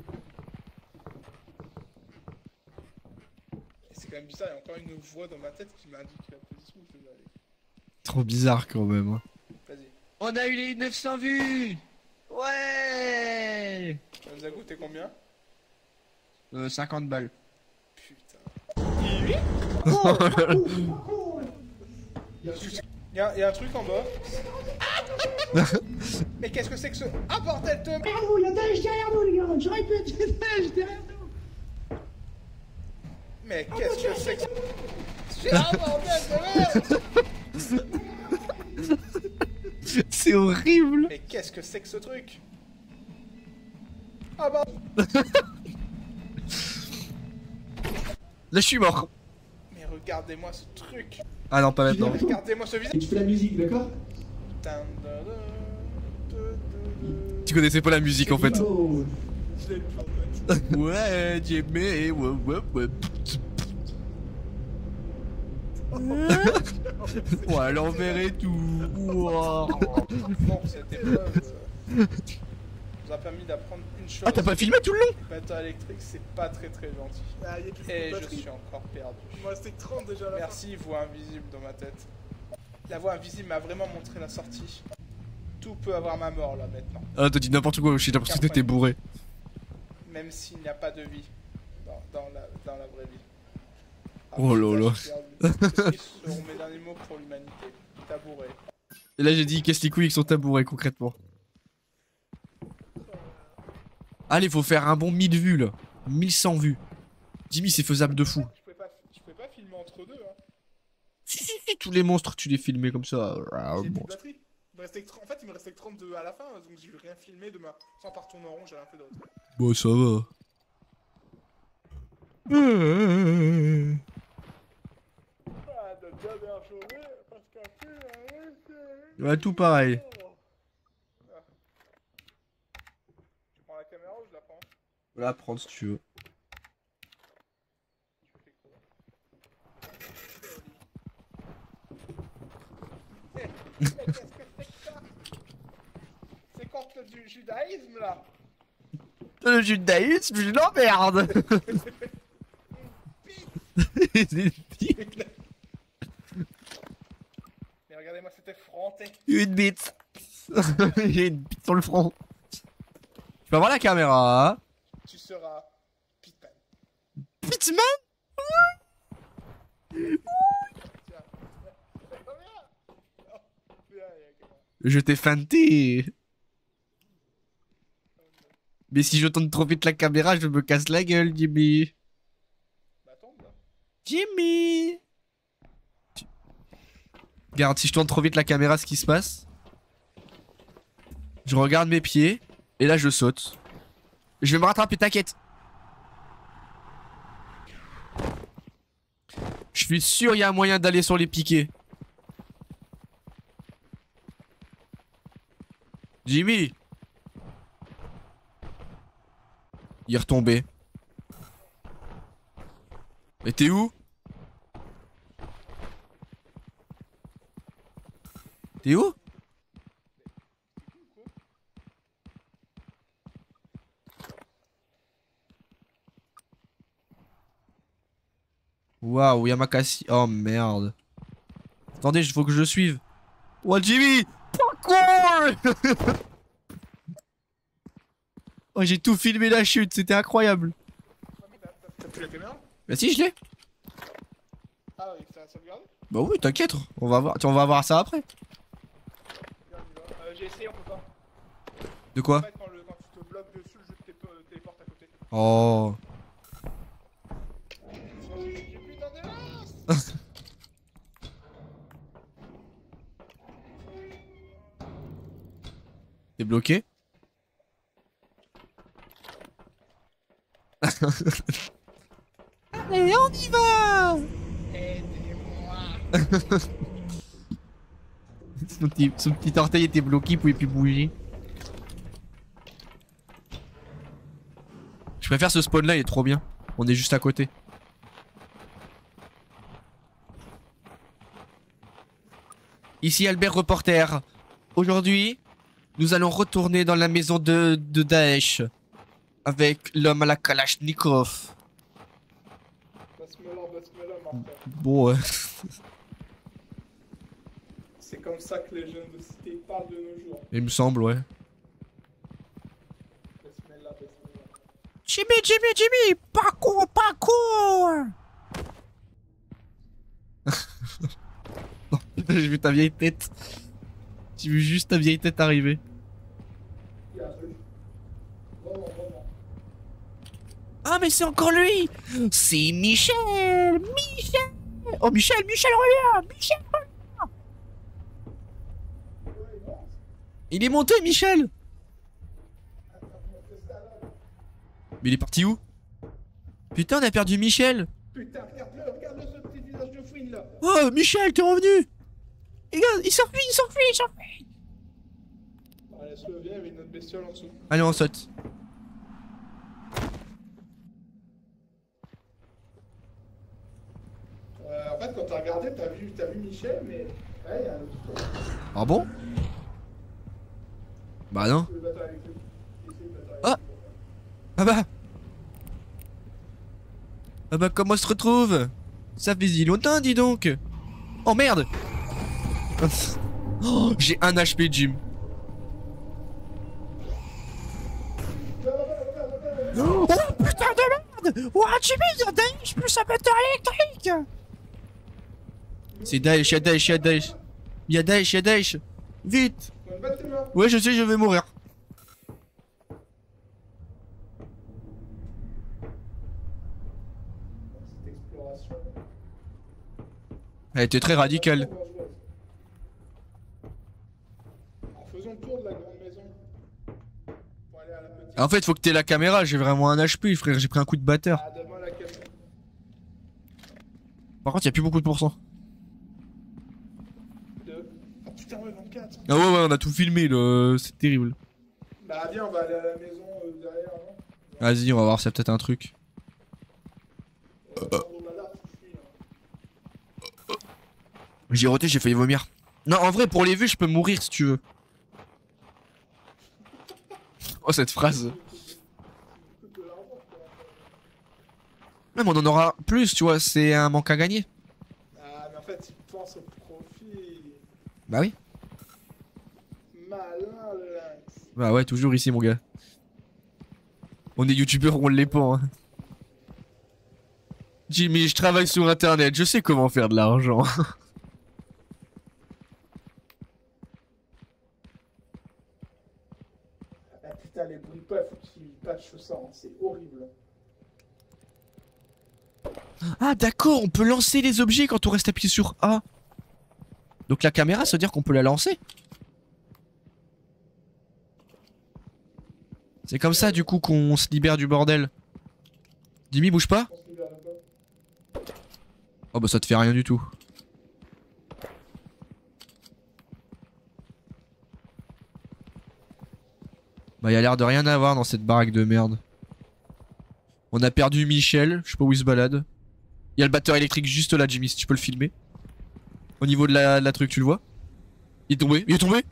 Et c'est quand même bizarre, il y a encore une voix dans ma tête qui m'indique la position où je devais aller. Trop bizarre quand même. Hein. Vas-y. On a eu les 900 vues. Ouais. Ça nous a coûté combien? 50 balles. Putain. Il y a un truc en bas. Mais qu'est-ce que c'est que ce... Ah bordel de... Derrière vous, il y a Daesh derrière nous, les gars. Je répète, il y a Daesh derrière nous. Mais qu'est-ce que c'est que... Ah bordel de merde. C'est horrible. Mais qu'est-ce que c'est que ce truc? Ah bah... Là je suis mort. Mais regardez-moi ce truc. Ah non pas maintenant. Regardez-moi ce visage. Et tu fais la musique, d'accord? Tu connaissais pas la musique en fait. Oh. Je l'ai plus en fait. Ouais, Jimmy, ouais. Ouais, l'envers et tout. Wow. Bon, cette épreuve nous a permis d'apprendre une chose. Ah t'as pas filmé tout le long? Le batteur électrique, c'est pas très gentil. Ah, y a plus Et de je batterie. suis encore perdu. Il me restait que 30 déjà à la fin. Merci, voix invisible dans ma tête. La voix invisible m'a vraiment montré la sortie. Tout peut avoir ma mort là maintenant. Ah t'as dit n'importe quoi, j'ai l'impression que t'étais bourré. Même s'il n'y a pas de vie dans la vraie vie. Ah, Oh là là. je suis perdu. Ce seront mes derniers mots pour l'humanité. Tabouret. Et là j'ai dit casse les couilles avec son tabouret concrètement. Allez, faut faire un bon 1000 vues là. 1100 vues. Jimmy, c'est faisable de fou. Je pouvais pas filmer entre deux, hein. Si, tous les monstres, tu les filmais comme ça. J'ai plus Bon. de batterie. Il me restait que 30 en fait, il me restait que 32 à la fin, donc j'ai rien filmé de ma. Sans par tourner en rond, j'ai rien fait d'autre. Bon, ça va. Ah, de bien journée, parce qu'après, Ouais, tout pareil. Tu prends la caméra ou je la prends? On va la prendre si tu veux. Qu'est-ce que c'est que ça? C'est contre du judaïsme là? Le judaïsme, je l'emmerde. Mais regardez-moi cet effronté. Une bite. J'ai une bite sur le front. Tu peux avoir la caméra, hein? Tu seras Pitman. Pitman? Tiens. Viens, viens, il y a quelqu'un. Je t'ai feinté. Mais si je tourne trop vite la caméra, je me casse la gueule, Jimmy. Bah tombe là. Jimmy. Regarde, si je tourne trop vite la caméra, ce qui se passe. Je regarde mes pieds. Et là, je saute. Je vais me rattraper, t'inquiète. Je suis sûr il y a un moyen d'aller sur les piquets. Jimmy. Il est retombé. Mais t'es où? T'es où? Waouh, Yamakasi. Oh merde. Attendez, il faut que je suive. Oh Jimmy! Parkour! Oh, j'ai tout filmé la chute, c'était incroyable. T'as plus la caméra? Bah si, je l'ai. Ah oui, t'as sauvegardé? Bah oui, t'inquiète, on va voir. On va voir ça après. Regarde, il va. J'ai essayé, on peut pas. De quoi? En fait, quand tu te bloques dessus, le jeu te téléporte à côté. Oh. J'ai plus d'endurance. T'es bloqué? Allez, on y va! Aidez-moi. Son petit orteil était bloqué, il pouvait plus bouger. Je préfère ce spawn là, il est trop bien. On est juste à côté. Ici Albert Reporter. Aujourd'hui, nous allons retourner dans la maison de Daesh. Avec l'homme à la Kalachnikov. Basmala, Martin. Bon, C'est comme ça que les jeunes de cité parlent de nos jours. il me semble, ouais. Basmala. Jimmy, parcours. Non, putain, j'ai vu ta vieille tête. J'ai vu juste ta vieille tête arriver. Ah, mais c'est encore lui! C'est Michel! Oh, Michel, reviens! Il est monté, Michel! Mais il est parti où? Putain, on a perdu Michel! Putain, regarde-le, ce petit visage de fouine là. Oh, Michel, t'es revenu! Regarde, il s'enfuit! Allez, laisse-le, viens, il y avait une autre bestiole en dessous. Allez, on saute. En fait, quand t'as regardé, t'as vu Michel, mais. Ouais, il y a un autre. Ah bon? Bah non. Le bâtard avec lui. Essaye le bâtard avec Ah. lui. Ah bah comment on se retrouve? Ça fait si longtemps, dis donc. Oh merde. Oh, j'ai un HP, Jim. Oh putain de merde. Ouah, Jimmy, il y a Daesh plus un moteur électrique. C'est Daesh, il y a Daesh. Vite. On va te battre tes mains. Ouais, je sais, je vais mourir. Cette exploration. Elle était très radicale. Alors, faisons le tour de la grande maison. Pour aller à la petite. En fait, faut que t'aies la caméra, j'ai vraiment un HP, frère, j'ai pris un coup de batteur. Ah, devant la caméra. Par contre, il y a plus beaucoup de pourcents. Ah putain, ouais, 24. Ah ouais, on a tout filmé, là, c'est terrible. Bah, viens, on va aller à la maison derrière. Non Vas-y, on va voir, c'est peut-être un truc. J'ai roté, j'ai failli vomir. Non, en vrai, pour les vues, je peux mourir si tu veux. Oh, cette phrase. Même on en aura plus, tu vois, c'est un manque à gagner. Ah, mais en fait, il pense au profit. Bah oui. Malin, le lynx. Bah ouais, toujours ici, mon gars. On est youtubeur, on l'est pas, hein. Jimmy, je travaille sur internet, je sais comment faire de l'argent. Ah putain, les bruits pas, faut qu'ils patchent ça, hein, c'est horrible. Ah d'accord, on peut lancer les objets quand on reste appuyé sur A. Donc la caméra, ça veut dire qu'on peut la lancer. C'est comme ça du coup qu'on se libère du bordel. Jimmy, bouge pas. On se libère de quoi? Oh bah ça te fait rien du tout. Bah y'a l'air de rien avoir dans cette baraque de merde. On a perdu Michel, je sais pas où il se balade. Y'a le batteur électrique juste là, Jimmy, si tu peux le filmer. Au niveau de la truc, tu le vois? Il est tombé, il est tombé.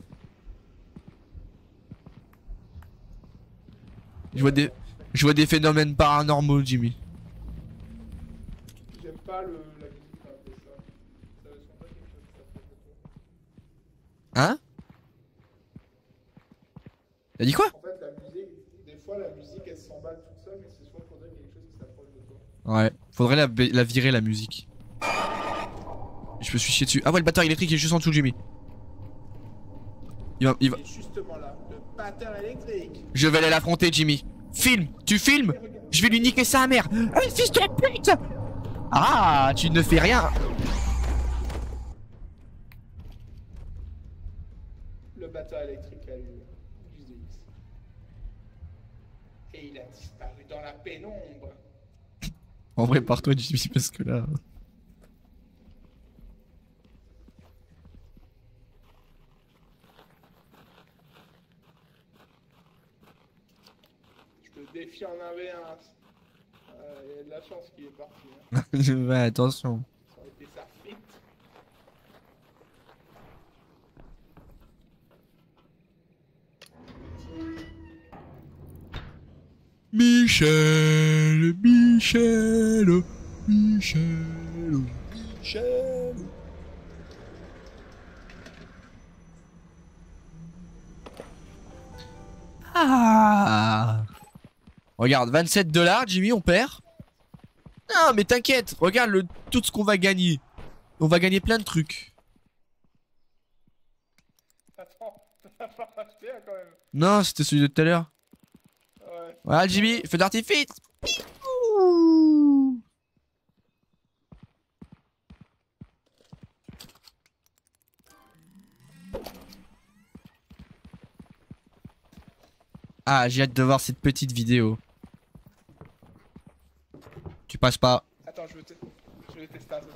Je vois des phénomènes paranormaux, Jimmy. J'aime pas la musique quand elle fait ça. Ça ressemble pas à quelque chose que ça fait de toi. Hein? T'as dit quoi? En fait, la musique, des fois, la musique elle s'emballe toute seule, mais c'est souvent pour dire quelque chose qui s'approche de toi. Ouais, faudrait la virer la musique. Je me suis chié dessus. Ah ouais, le batteur électrique est juste en dessous de Jimmy. Il va... Il est justement là, le batteur électrique. Je vais aller l'affronter, Jimmy. Filme, tu filmes. Je vais lui niquer sa mère. Ah, fils de pute. Ah, tu ne fais rien. Le batteur électrique a eu GZX. Et il a disparu dans la pénombre. En vrai, pars-toi, Jimmy, parce que là... Je te défie en 1v1. Il y a de la chance qu'il est parti. Hein. Ouais, attention. Ça aurait été sa frite. Michel, Michel, Michel, Michel. Ah. Regarde, 27 $, Jimmy, on perd. Non, mais t'inquiète, regarde tout ce qu'on va gagner. On va gagner plein de trucs. Attends, t'en as pas racheté un quand même. Non, c'était celui de tout à l'heure. Ouais. Voilà, Jimmy, feu d'artifice. Piou. Ah, j'ai hâte de voir cette petite vidéo. Tu passes pas. Attends, je vais tester un truc.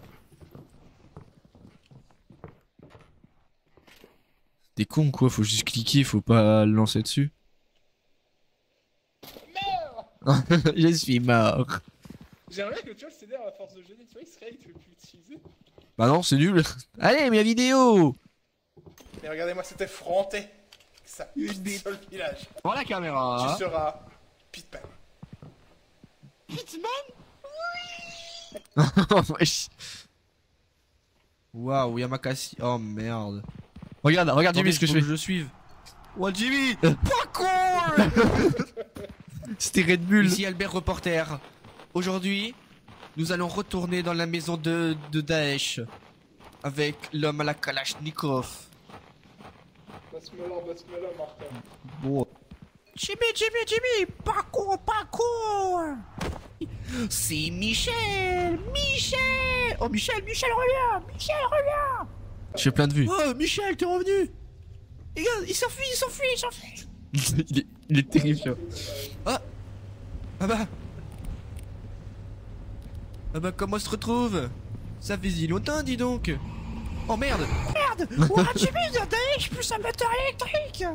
T'es con quoi, faut juste cliquer, faut pas le lancer dessus. Merde. Je suis mort. J'aimerais que tu vois le CD à la force de génie, tu vois, il serait, il te fait plus utiliser. Bah non, c'est nul. Allez, mais la vidéo. Mais regardez-moi cet effronté. Ça pite sur le village. Prends la caméra. Tu seras Pitman. Wesh. Waouh, Yamakasi. Oh merde. Regarde Jimmy ce que je fais. Je suive. Oh Jimmy. Pas con. C'était Red Bull. Ici Albert reporter. Aujourd'hui, nous allons retourner dans la maison de Daesh avec l'homme à la Kalachnikov. Basse-moi là, Martin. Bon. Jimmy, parcours. C'est Michel. Oh Michel, reviens. Je fais plein de vues. Oh Michel, t'es revenu. Regarde, il s'enfuit. il est terrifiant. Ah bah comment on se retrouve? Ça fait si longtemps, dis donc. Oh merde. Ouah, Jimmy, il y a Daesh plus un batteur électrique.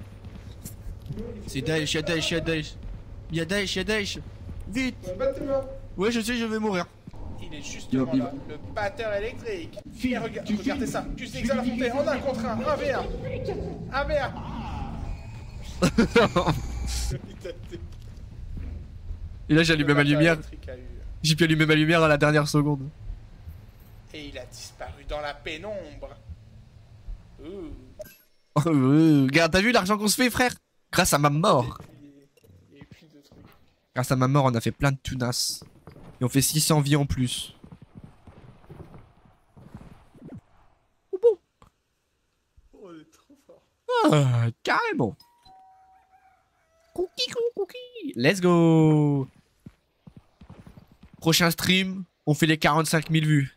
C'est Daesh, il y a Daesh. Vite. Battez-moi. Ouais, je sais, je vais mourir. Il est justement là, le batteur électrique. Et regardez ça, tu sais que ça l'a affronté en 1 contre 1, 1v1. 1v1. Et là, j'ai allumé ma lumière. J'ai pu allumer ma lumière à la dernière seconde. Et il a disparu dans la pénombre. Oh, regarde, t'as vu l'argent qu'on se fait, frère? Grâce à ma mort. Et puis de trucs. Grâce à ma mort, on a fait plein de tunas. Et on fait 600 vies en plus. Oh, on est trop fort. Ah, carrément. Cookie. Let's go. Prochain stream, on fait les 45 000 vues.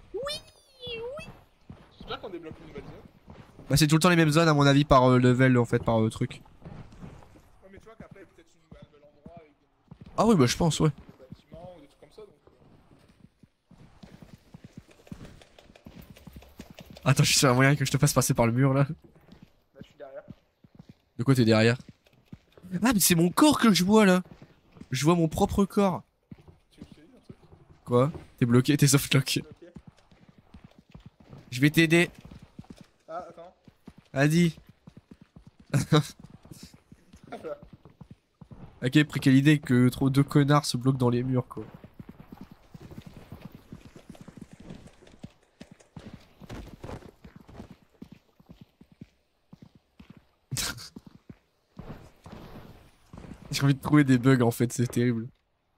J'espère qu'on débloque une nouvelle zone. Bah c'est tout le temps les mêmes zones à mon avis par level en fait, par truc. Ouais, mais tu vois qu'après, il y a peut-être un nouvel endroit avec des Ah oui bah je pense ouais. bâtiments ou des trucs comme ça, donc... Attends je suis sur un moyen que je te fasse passer par le mur là. Là, je suis derrière. De quoi t'es derrière? Ah mais c'est mon corps que je vois là. Je vois mon propre corps. Tu veux que je te dise un truc? Quoi? T'es bloqué, t'es softlock. Ok. Je vais t'aider. Ah, attends. Vas-y. Voilà. Ok, après quelle idée que trop deux connards se bloquent dans les murs quoi. J'ai envie de trouver des bugs en fait, c'est terrible.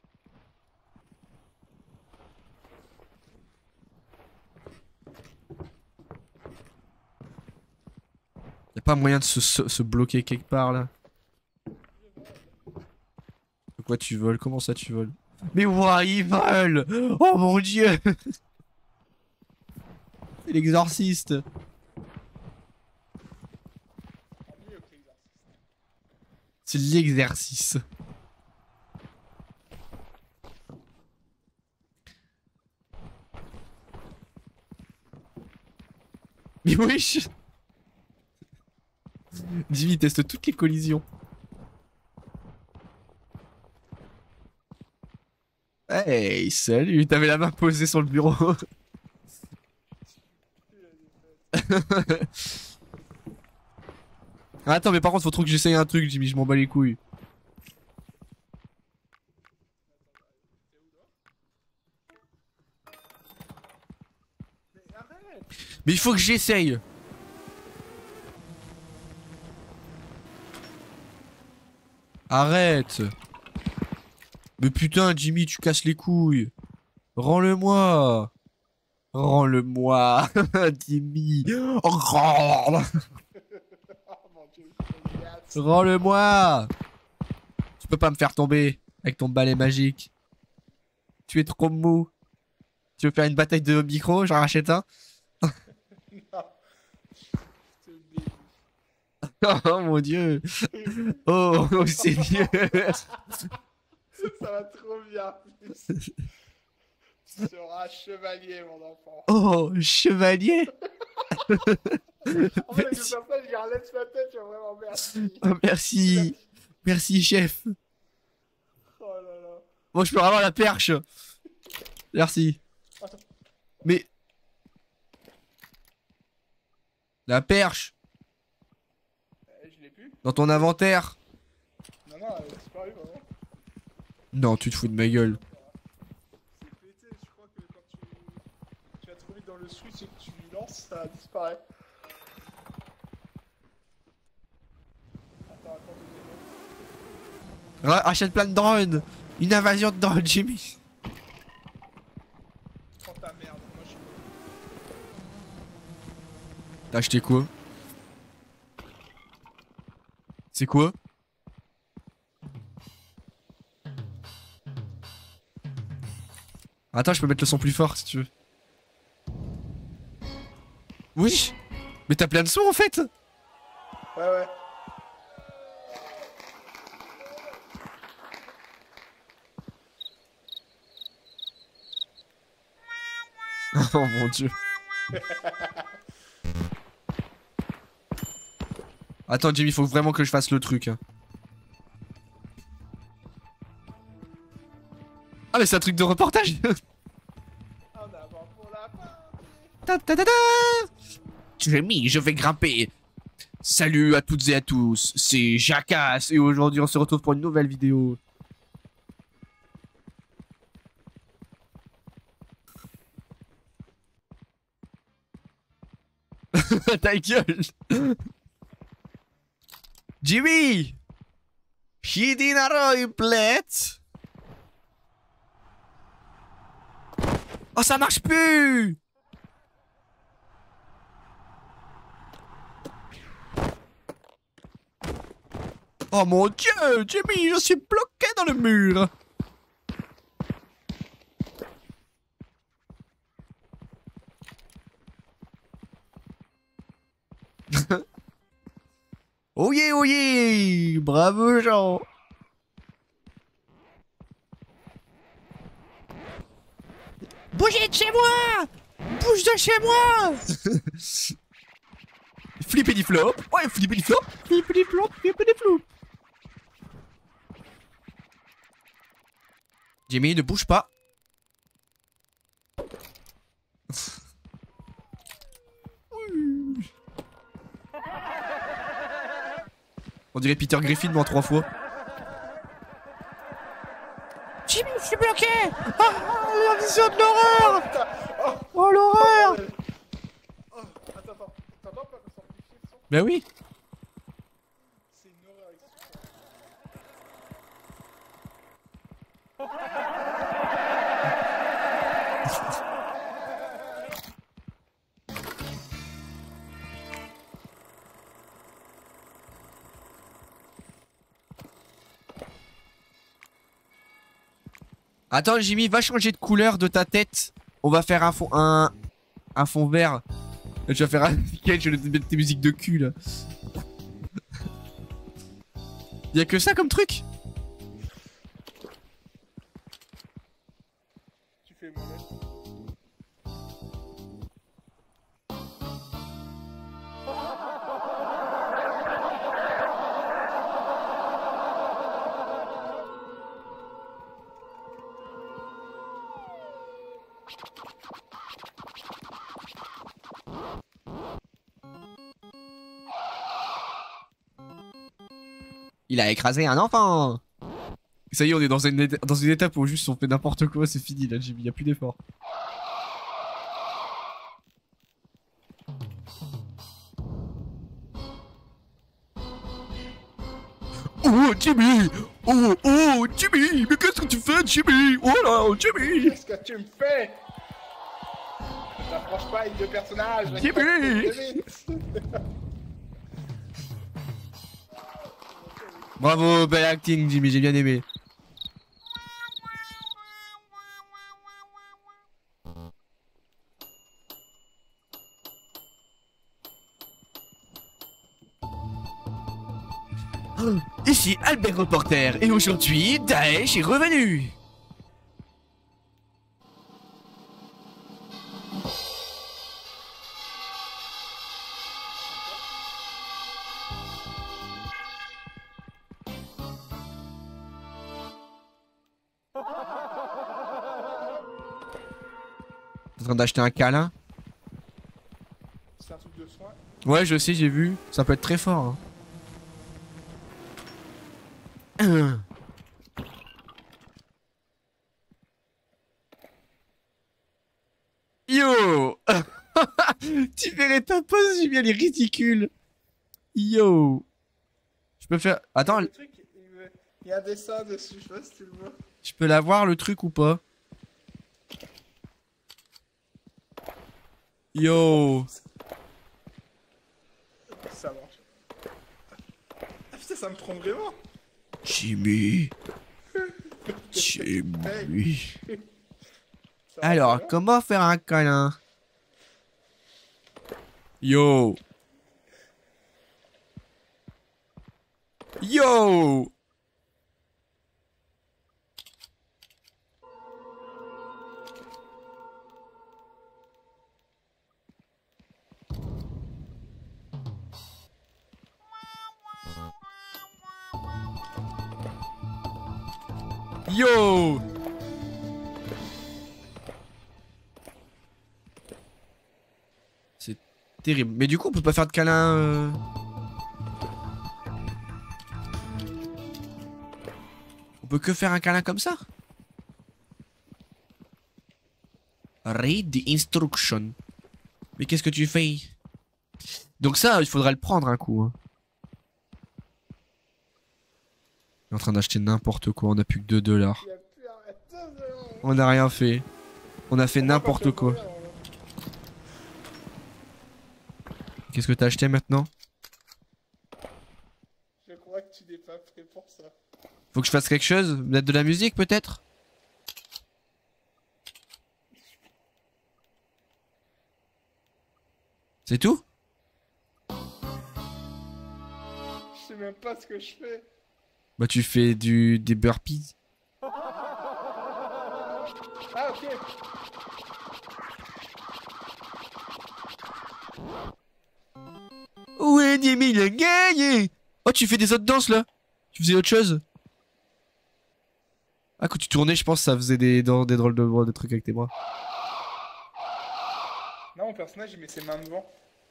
Y'a pas moyen de se bloquer quelque part là? De quoi tu voles? Comment ça tu voles? Mais ouah, ils volent! Oh mon dieu! C'est l'exorciste! Mieux que l'exercice. C'est l'exercice. Mais wesh! Jimmy teste toutes les collisions. Hey, salut! T'avais la main posée sur le bureau. Attends, mais par contre, faut trop que j'essaye un truc, Jimmy, je m'en bats les couilles. Mais arrête! Mais il faut que j'essaye! Arrête! Mais putain, Jimmy, tu casses les couilles! Rends-le-moi! Rends-le-moi! Jimmy! Rends- Oh mon dieu, c'est génial. Rends-le-moi! Tu peux pas me faire tomber avec ton balai magique. Tu es trop mou. Tu veux faire une bataille de micro? J'en rachète un? Non. Je te bénis. Oh mon dieu! Oh, oh Seigneur! Ça va trop bien. Tu seras chevalier, mon enfant. Oh, chevalier! En fait, avec le personnage, il regarde ma tête, je suis vraiment merci. Oh, merci! Merci, chef! Oh là là. Bon, je peux avoir la perche! Merci! Attends. Mais. La perche! Je l'ai plus. Dans ton inventaire! Non, non, elle a disparu, vraiment. Non, tu te fous de ma gueule. C'est pété, je crois que quand tu vas trop vite dans le switch et que tu lances, ça disparaît. Attends, Achète plein de drones! Une invasion de drones, Jimmy! prends ta merde, moi je suis... T'as acheté quoi? C'est quoi? Attends, je peux mettre le son plus fort si tu veux. Oui! Mais t'as plein de sons en fait! Ouais, ouais. Oh mon dieu. Attends Jimmy, faut vraiment que je fasse le truc. Hein. Ah mais c'est un truc de reportage. En avant pour la fin. Ta ta ta ta. Jimmy, je vais grimper. Salut à toutes et à tous, c'est Jackass et aujourd'hui on se retrouve pour une nouvelle vidéo. Ta gueule. Jimmy! Hidinaro plate. Oh ça marche plus! Oh mon dieu, Jimmy, je suis bloqué dans le mur. Oyez, bravo Jean. Bougez de chez moi! Bouge de chez moi! Flippity flop. Ouais, flippity flop. Flippity flop, flippity flop. Jimmy, ne bouge pas. On dirait Peter Griffin moins 3 fois. Jimmy, je suis bloqué! Ah, la vision de l'horreur! Oh, l'horreur! Oh, attends, t'entends pas qu'on s'amplifie le son? Bah oui. C'est une horreur ici. Attends Jimmy, va changer de couleur de ta tête. On va faire un fond vert. Tu vas faire un sketch de tes musiques de cul là. Y'a que ça comme truc? Tu fais mal. Il a écrasé un enfant. Ça y est, on est dans une étape où juste on fait n'importe quoi, c'est fini là Jimmy, y'a plus d'effort. Oh Jimmy! Oh Jimmy! Mais qu'est-ce que tu fais Jimmy? Oh là Jimmy! Qu'est-ce que tu me fais? Ne t'approche pas avec deux personnages. Jimmy! Bravo, bel acting Jimmy, j'ai bien aimé. Ici Albert Reporter et aujourd'hui Daesh est revenu. T'es en train d'acheter un câlin? C'est un truc de soin. Ouais, je sais, j'ai vu. Ça peut être très fort. Hein. Yo. Tu verrais ta pose, Jimmy, elle est ridicule. Yo. Je peux faire... Attends, Le truc, il y a un dessin dessus, je sais pas si tu le vois. je peux la voir le truc ou pas? Yo. Ça marche. Ah putain, ça me trompe vraiment. Jimmy. Jimmy. Ça va Alors, vraiment. comment faire un câlin? Yo. Yo. Yo. C'est terrible. Mais du coup, on peut pas faire de câlin. On peut que faire un câlin comme ça? Read the instruction. Mais qu'est-ce que tu fais? Donc ça, il faudrait le prendre un coup. Hein. On est en train d'acheter n'importe quoi, on a plus que 2 $. Il y a plus un... Attends, On a rien fait. On a fait n'importe quoi. Qu'est-ce que t'as acheté maintenant? Je crois que tu n'es pas fait pour ça. Faut que je fasse quelque chose? Mettre de la musique peut-être? C'est tout? Je sais même pas ce que je fais. Bah tu fais des burpees. Ah, ok. Ouais, Jimmy, il a gagné! Oh, tu fais des autres danses là? Tu faisais autre chose? Ah, quand tu tournais, je pense que ça faisait des drôles de bras, des trucs avec tes bras. Non, mon personnage, il met ses mains devant.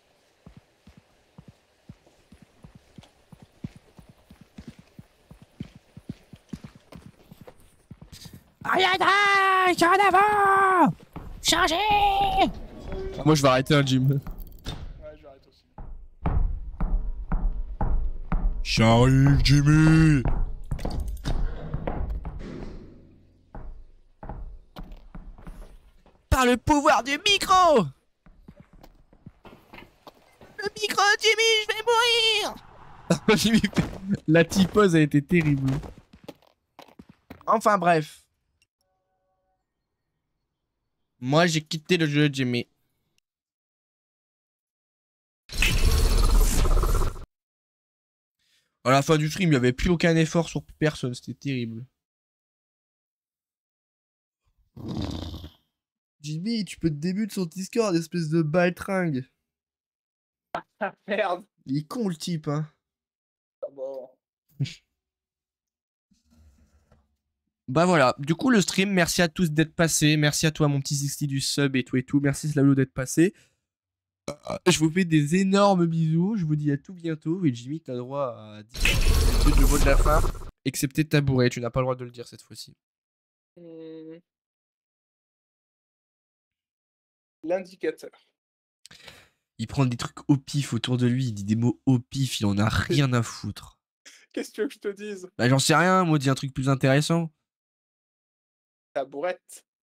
Ariana, en avant! Chargez! Moi, je vais arrêter un gym. Ouais, j'arrête aussi. J'arrive, Jimmy! Par le pouvoir du micro! Le micro, Jimmy, je vais mourir! Jimmy, la typose a été terrible. Enfin bref. Moi, j'ai quitté le jeu, Jimmy. À la fin du stream, il n'y avait plus aucun effort sur personne, c'était terrible. Jimmy, tu peux te débuter sur Discord, espèce de baltringue. Ah, merde. Il est con le type, hein. Ah bon. Bah voilà, du coup le stream, merci à tous d'être passés, merci à toi mon petit Sixty du sub et tout, merci Slavio d'être passé. Je vous fais des énormes bisous, je vous dis à tout bientôt, et Jimmy t'as droit à dire le mot de la fin, excepté tabouret, tu n'as pas le droit de le dire cette fois-ci. L'indicateur. Il prend des trucs au pif autour de lui, il dit des mots au pif, il en a rien à foutre. Qu'est-ce que tu veux que je te dise? Bah j'en sais rien, moi dis un truc plus intéressant. Tabourette.